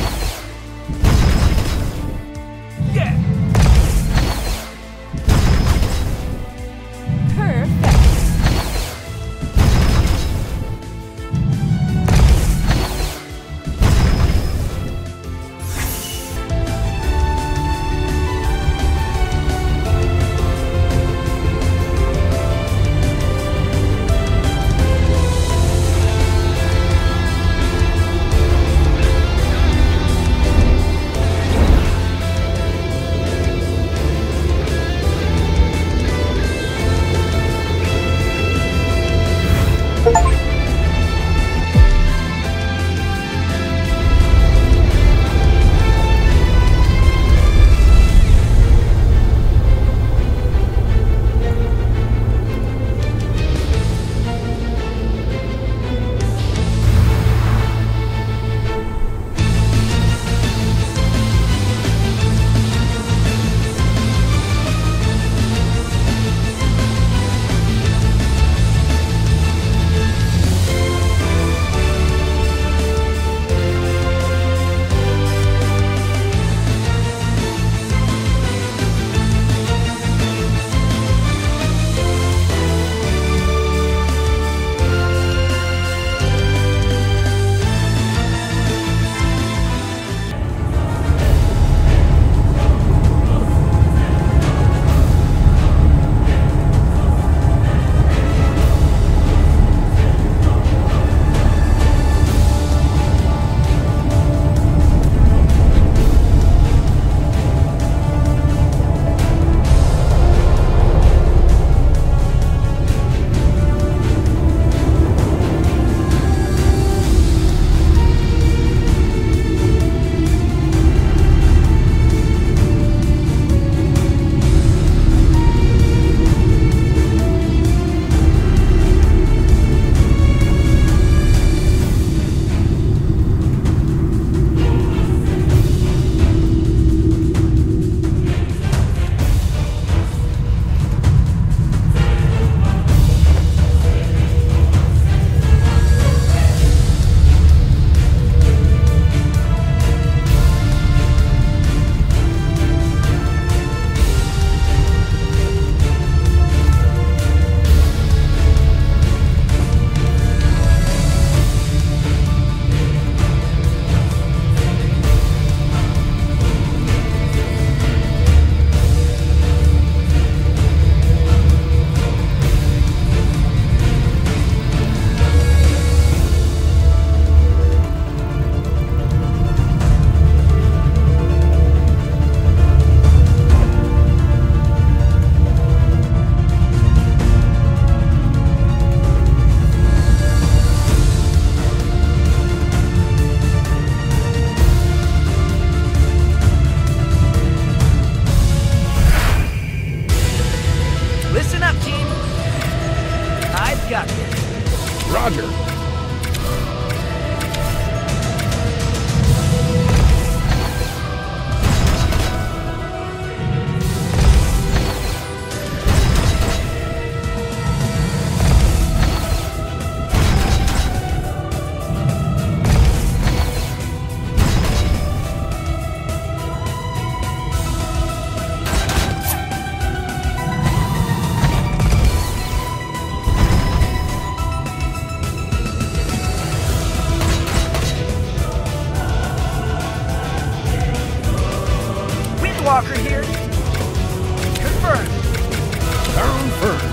Windwalker here. Confirmed. Confirmed.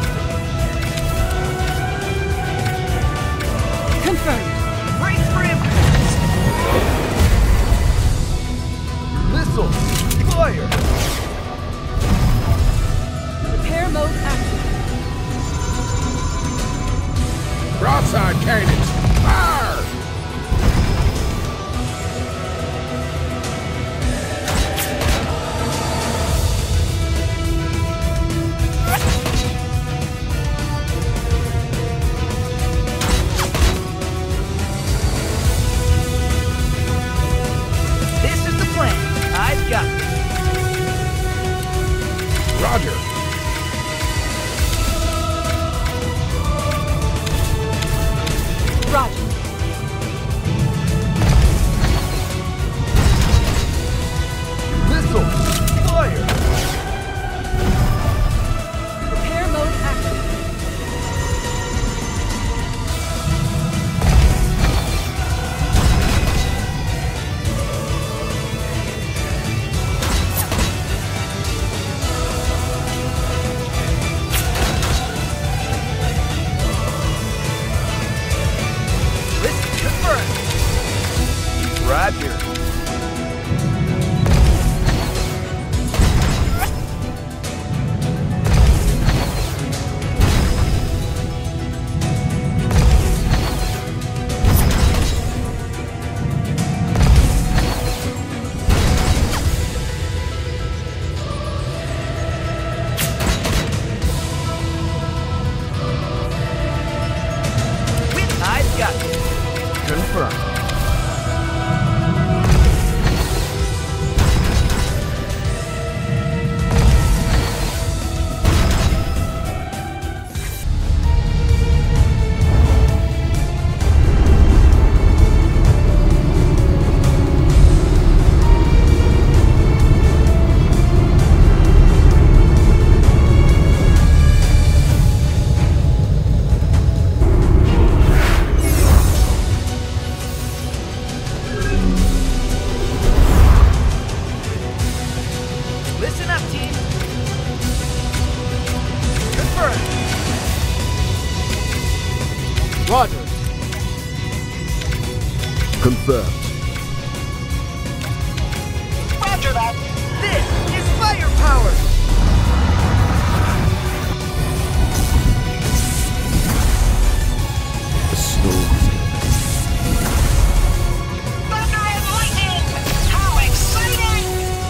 Confirmed. Brace for impact. Missile. Fire. Repair mode active. Broadside cannons. Fire! This is the plan. I've got it. Roger. Roger. Missile. Fire. Repair mode active. Listen, confirmed. Roger. I've got it. Confirmed. Listen up, team. Confirmed. Roger. Confirmed. Roger that. This is firepower. The storm. Thunder and lightning. How exciting!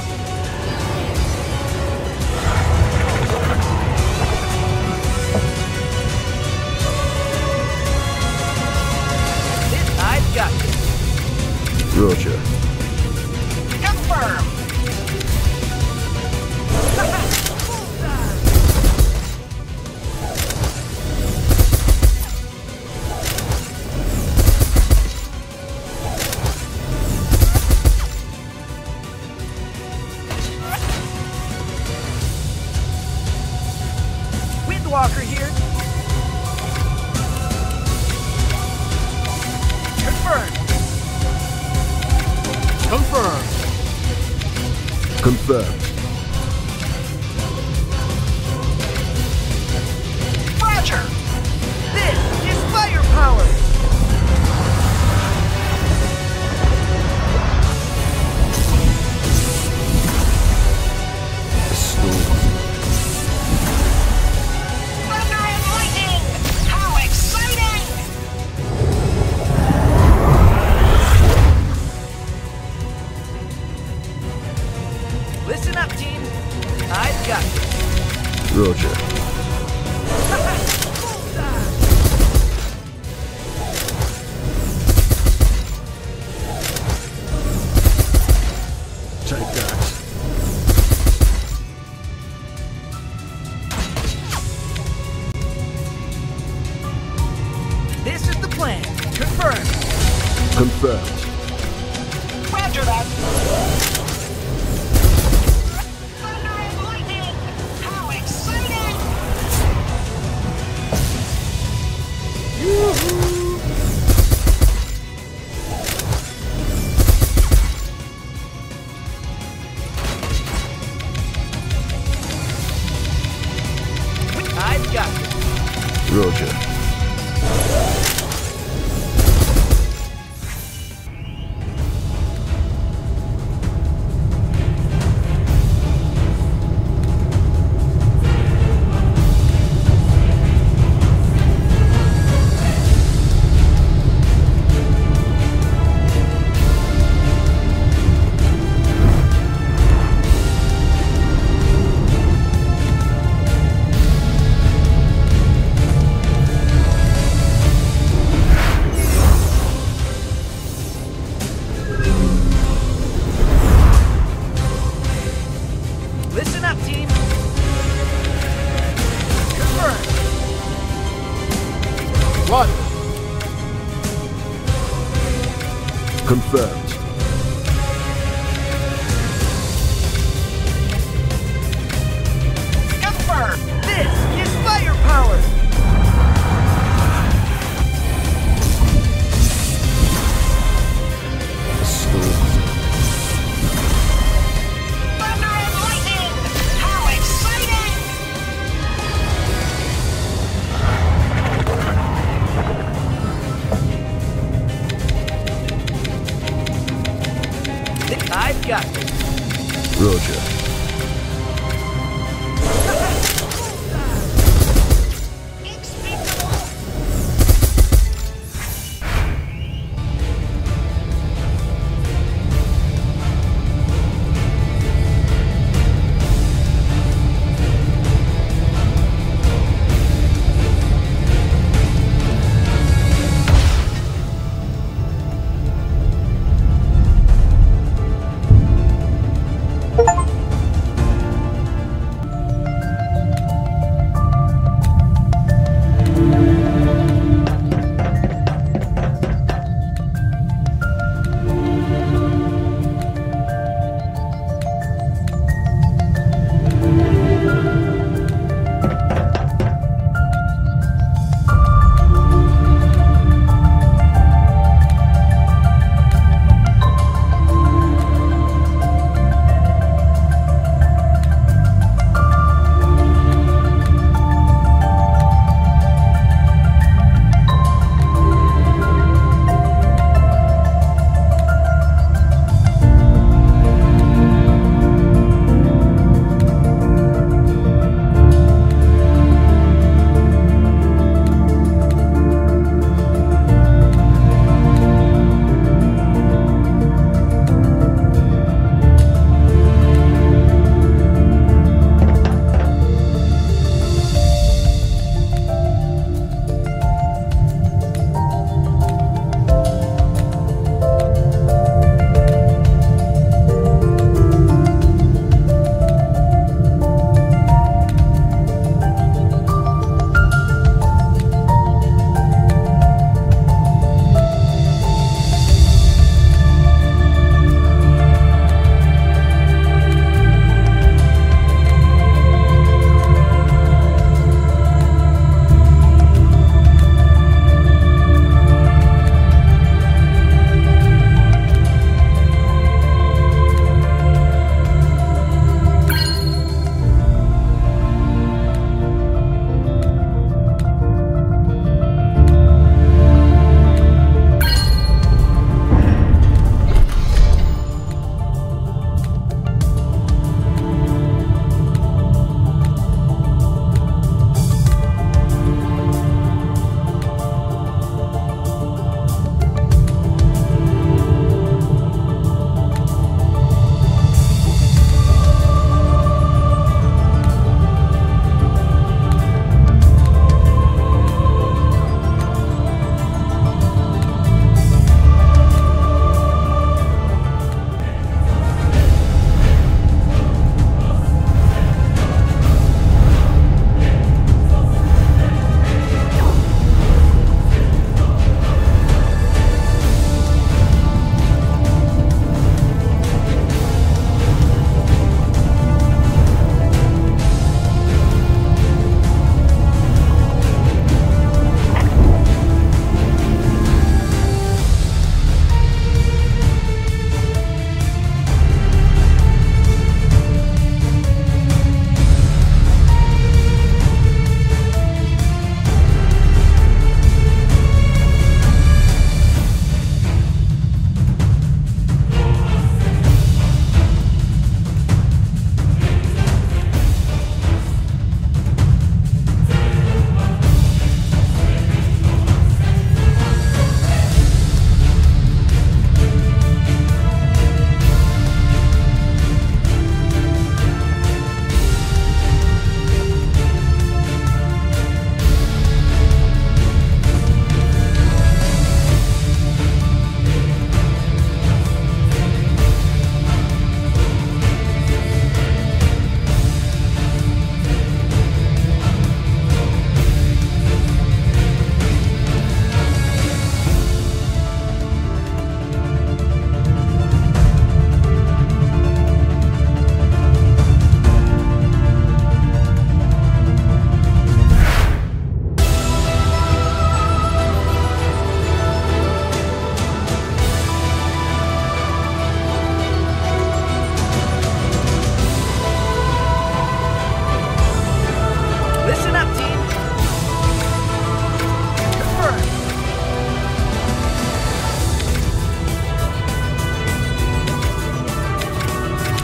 This I've got it. Roger. Confirmed. Windwalker here. Confirmed. Confirmed. Confirmed. Roger. This is firepower. The storm. Thunder and lightning. How exciting! Listen up, team. I've got it. Roger. Take that. This is the plan. Confirmed. Confirmed. Roger that. Thunder and lightning. How exciting! Confirmed. Confirmed. This is firepower. Storm. Thunder and lightning. How exciting! I've got this. Roger. Inexplicable.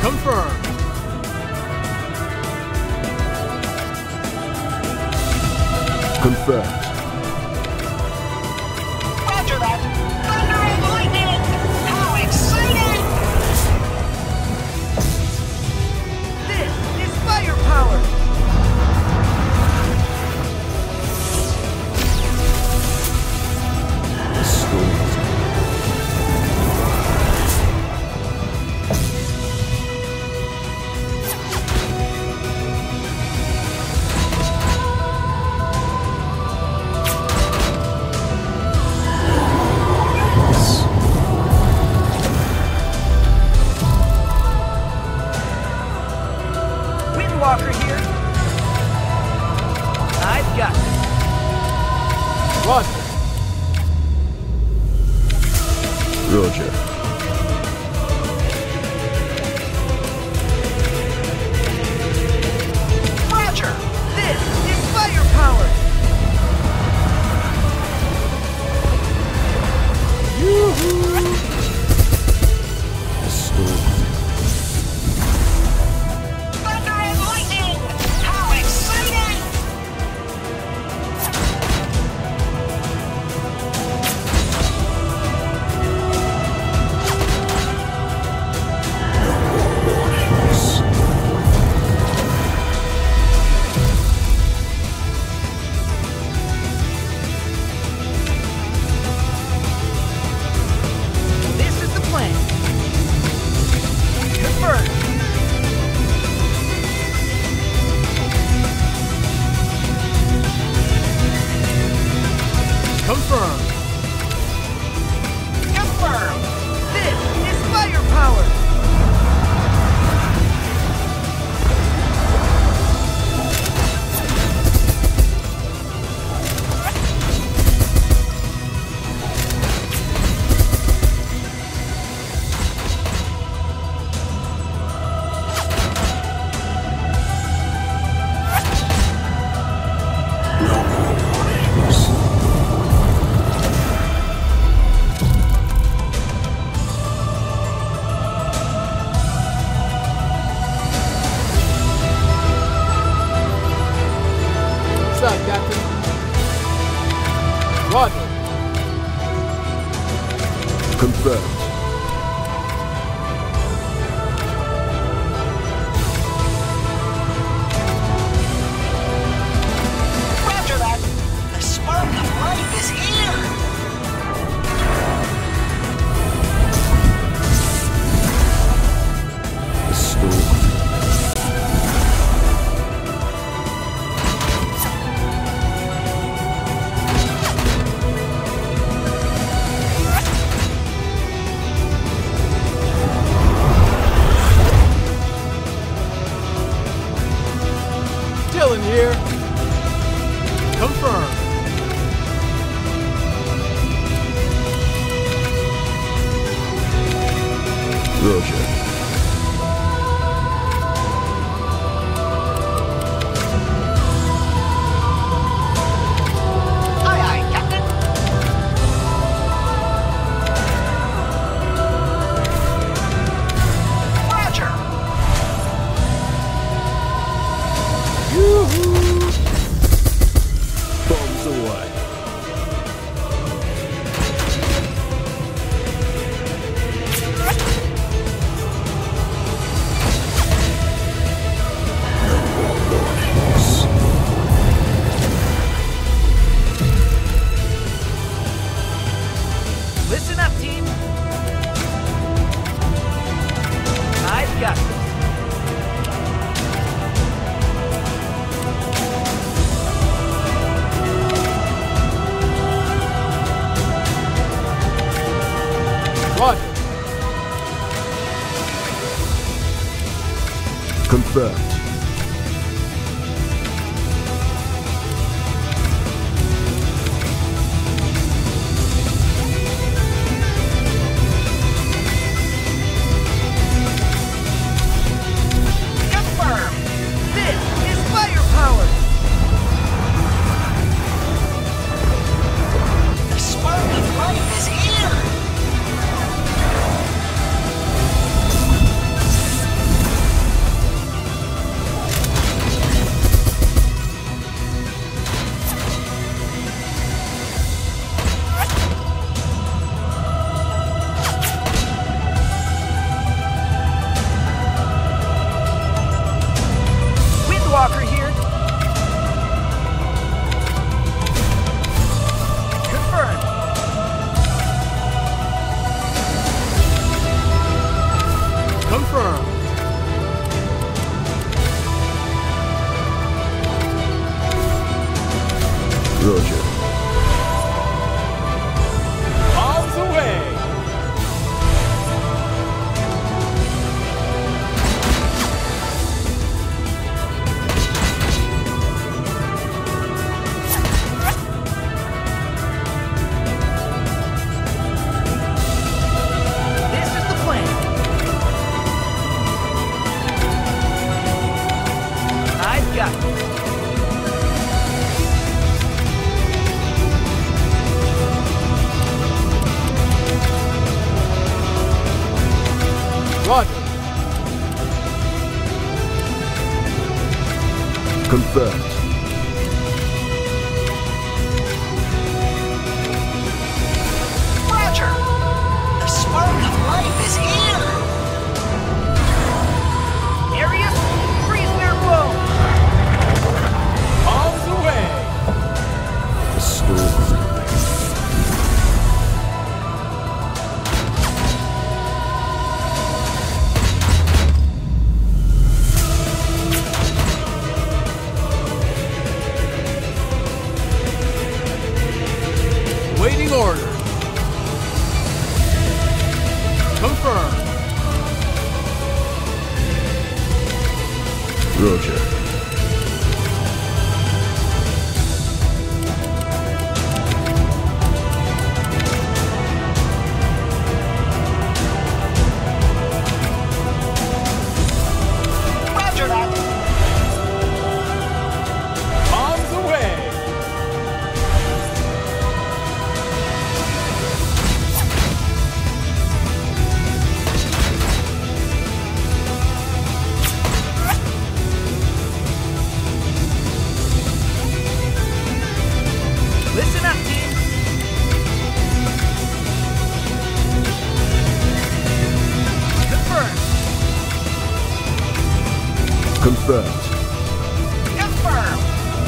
Confirmed. Confirmed. Roger that. Thunder and lightning! How exciting! This is firepower! The storms. Windwalker here. I've got it. Roger. Roger. Roger! This is firepower! The storm. Thunder and lightning! How exciting! Warnings. This is the plan. Confirmed. Confirmed. Confirmed! This is firepower! No more warnings. What's up, Captain? Roger. Confirmed. Roger that! The spark of life is here! The storm. Dylan here. Confirmed. Roger. Aye, aye, Captain! Roger! Bombs away. No more warnings. Listen up, team. I've got this. Roger. Confirmed. Confirmed! This is firepower! The spark of life is here! got it. Roger. Confirmed. Roger! The spark of life is here! Arius, freeze their bow! Bombs away. The storm. Waiting order. Confirmed. Roger. Roger that! Bombs away. Listen up, team! Confirmed! Confirmed. Confirmed!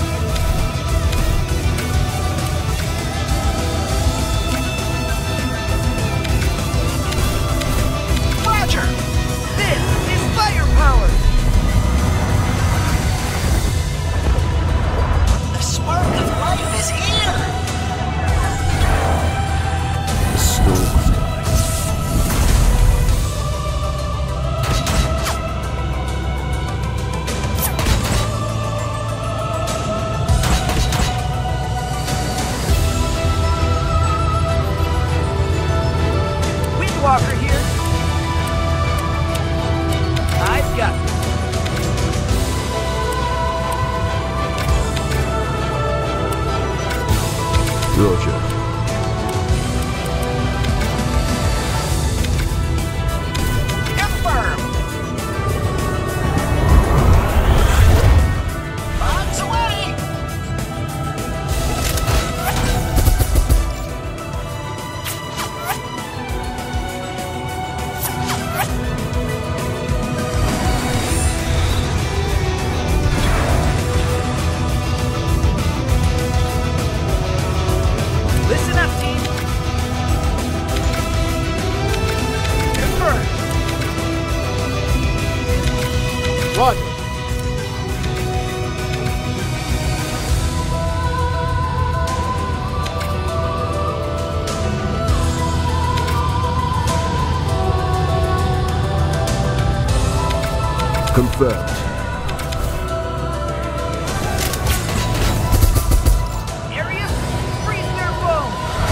Roger! This is firepower! The spark of life is here! The storm. Windwalker here! I've got it! Roger. Confirmed! Bombs away! Listen up, team! Confirmed! Roger. Confirmed. Arius, freeze their bow!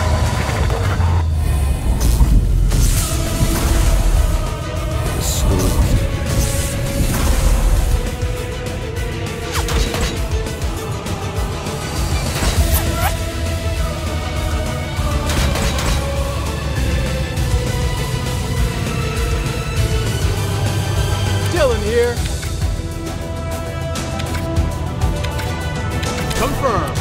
The storm. Dylan here. Confirmed.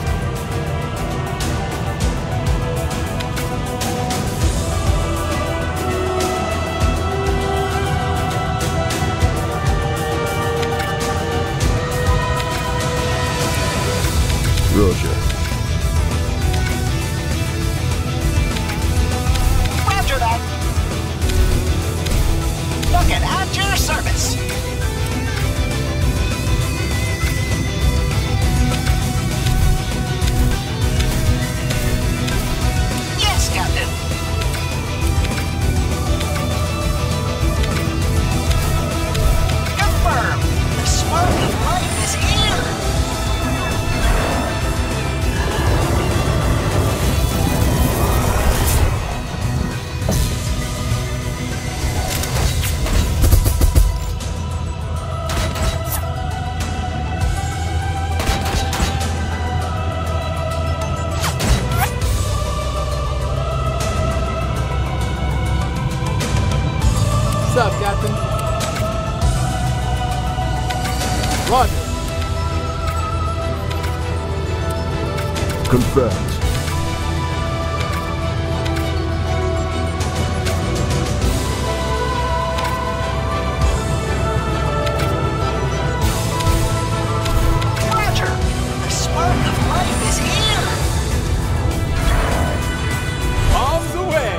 Roger. Roger that! Looking at your service! Yes, Captain! Confirmed! The spark of life is here! happen? Roger. Confirmed. Roger! The spark of life is here! Bombs away!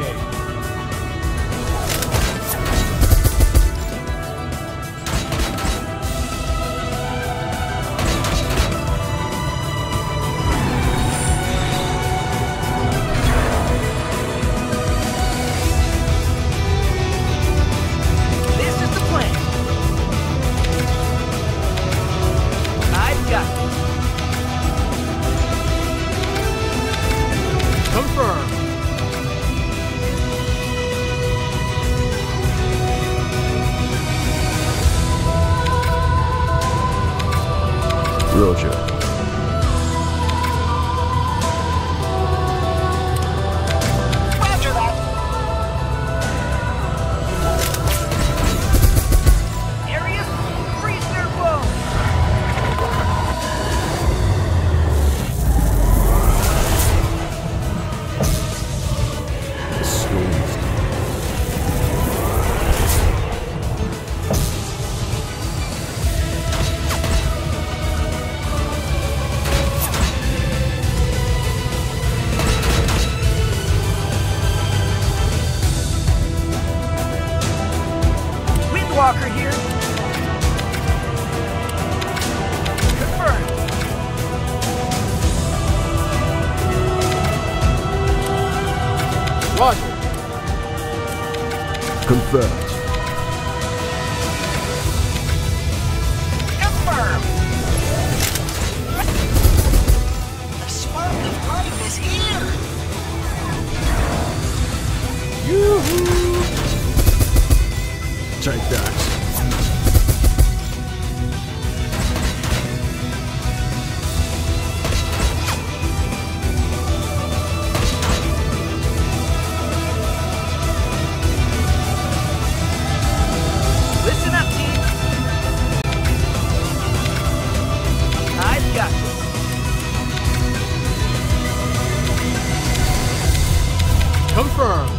This is the plan. I've got it. Confirmed. Roger. Roger that! Areas, freeze their bones. The storm's Windwalker here. Confirmed. Roger. confirmed. Confirm! The spark of life is here! Yoo-hoo! Take that. Listen up, team. I've got this. Confirmed.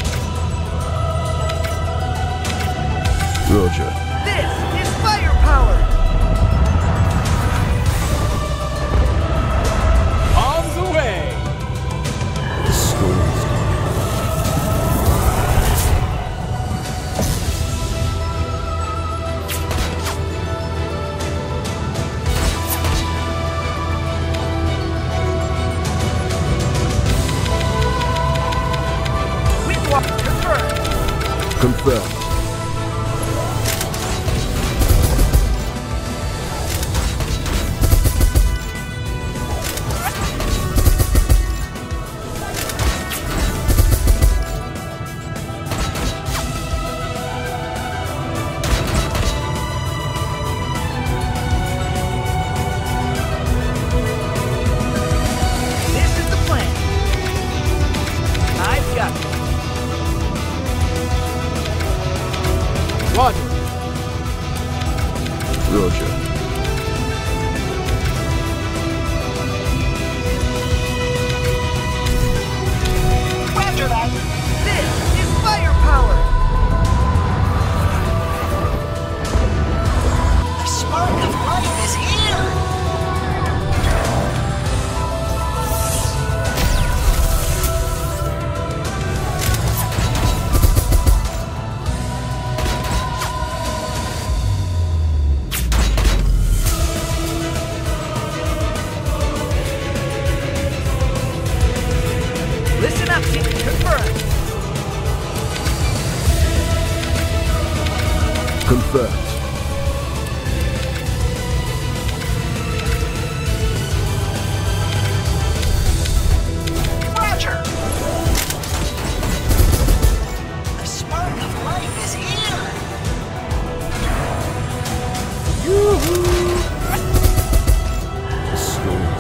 Roger. This is firepower. Bombs away! The storm's Windwalker confirmed. confirmed. This is the plan. I've got it. Roger. Roger. Roger that! This is firepower. The spark of life is here! Listen up, team. Confirmed. Confirmed. Roger! The spark of life is here! Yoo-hoo! The storm's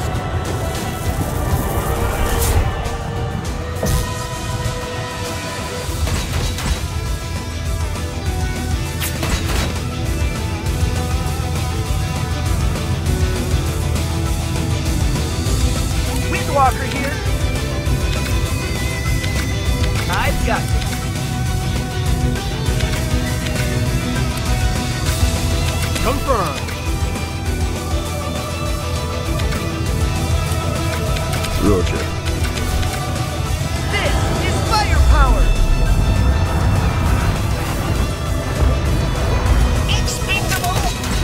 Confirmed. Roger. This is firepower! Expendable!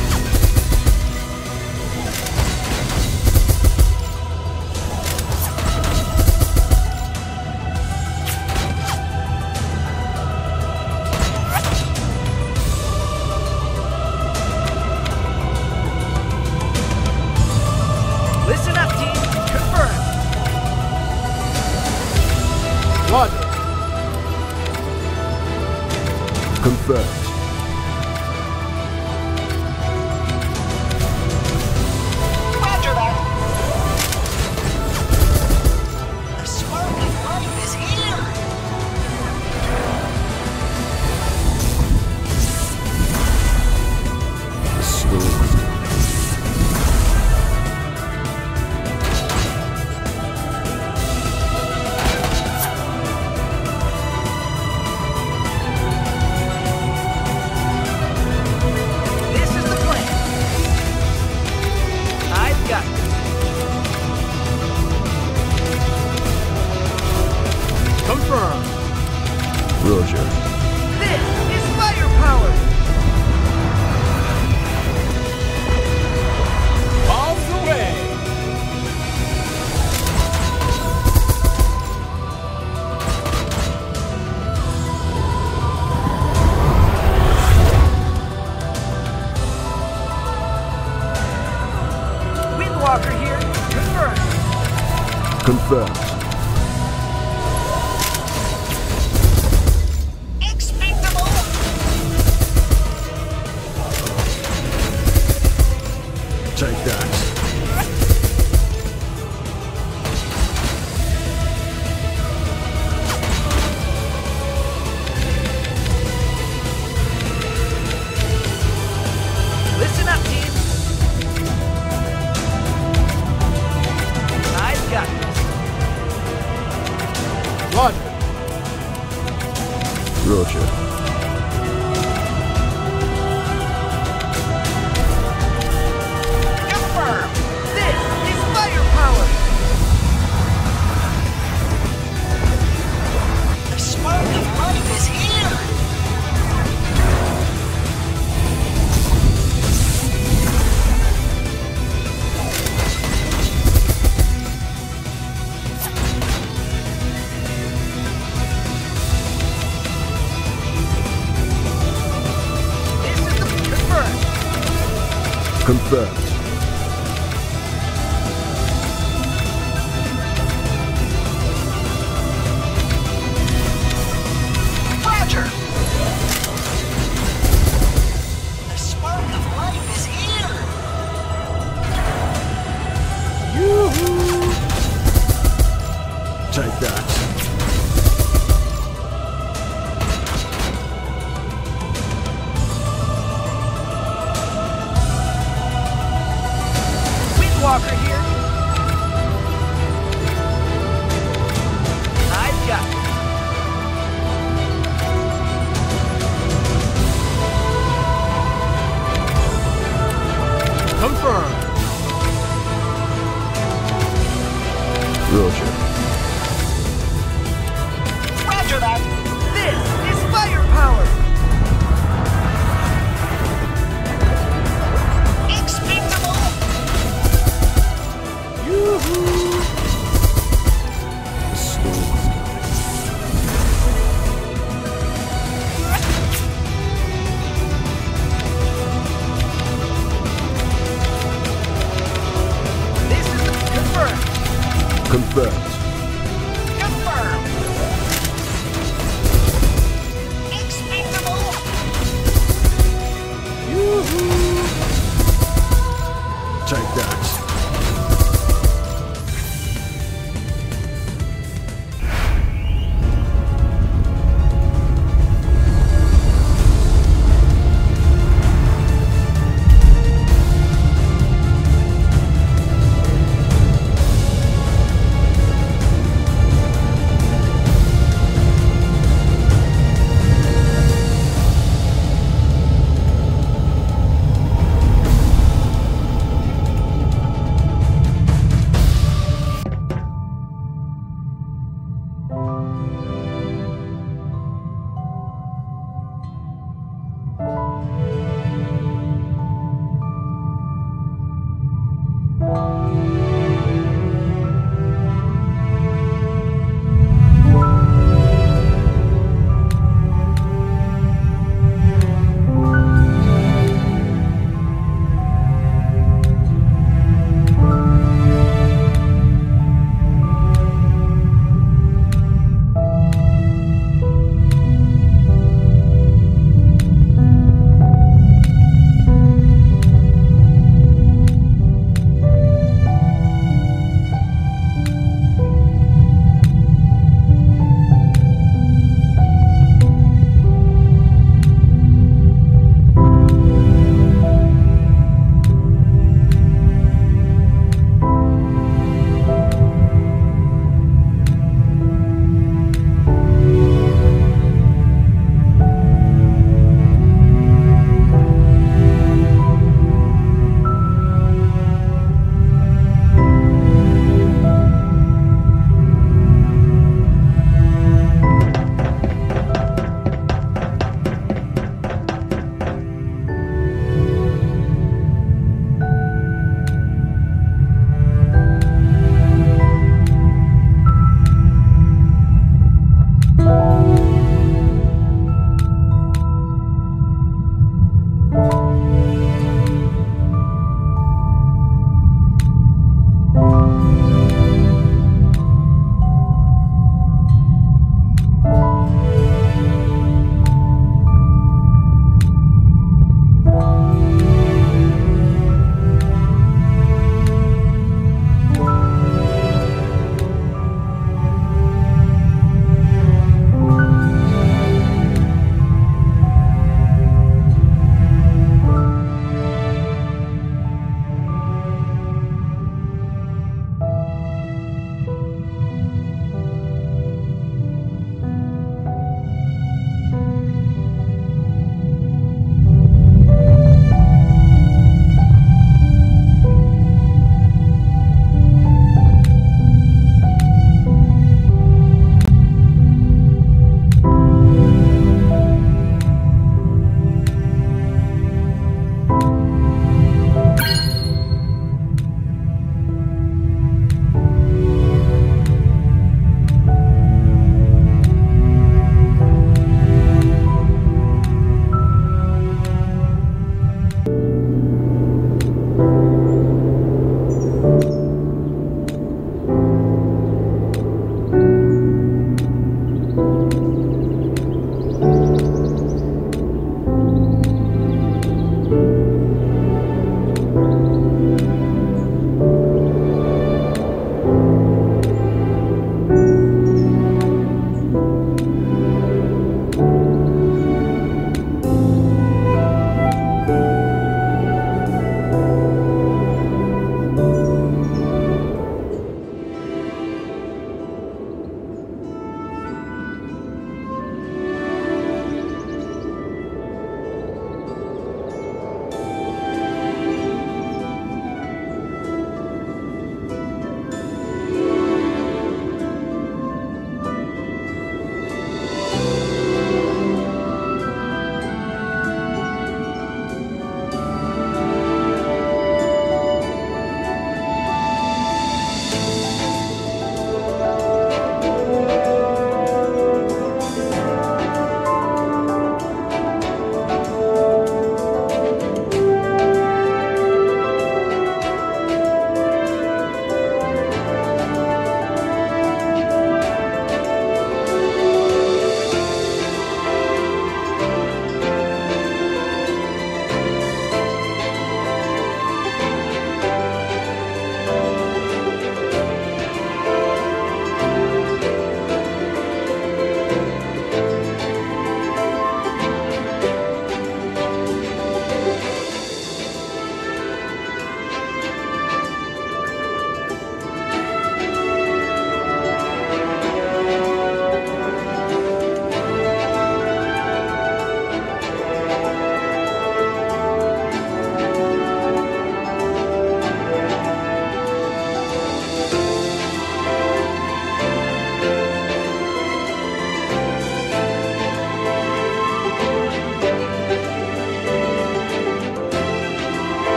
Listen up, team. Confirmed. Roger. Confirmed. Roger that! The spark of life is here! The storm. This is the plan. I've got this. Confirmed. Roger. This is firepower! Bombs away. Windwalker here. Confirmed. Confirmed. Expendable! Take that. Listen up, team. I've got this. Roger. Roger. Confirmed! This is firepower! The spark of life is here! This is the confirmed. Confirmed. Roger! The spark of life is here! Yoo-hoo. Take that. Windwalker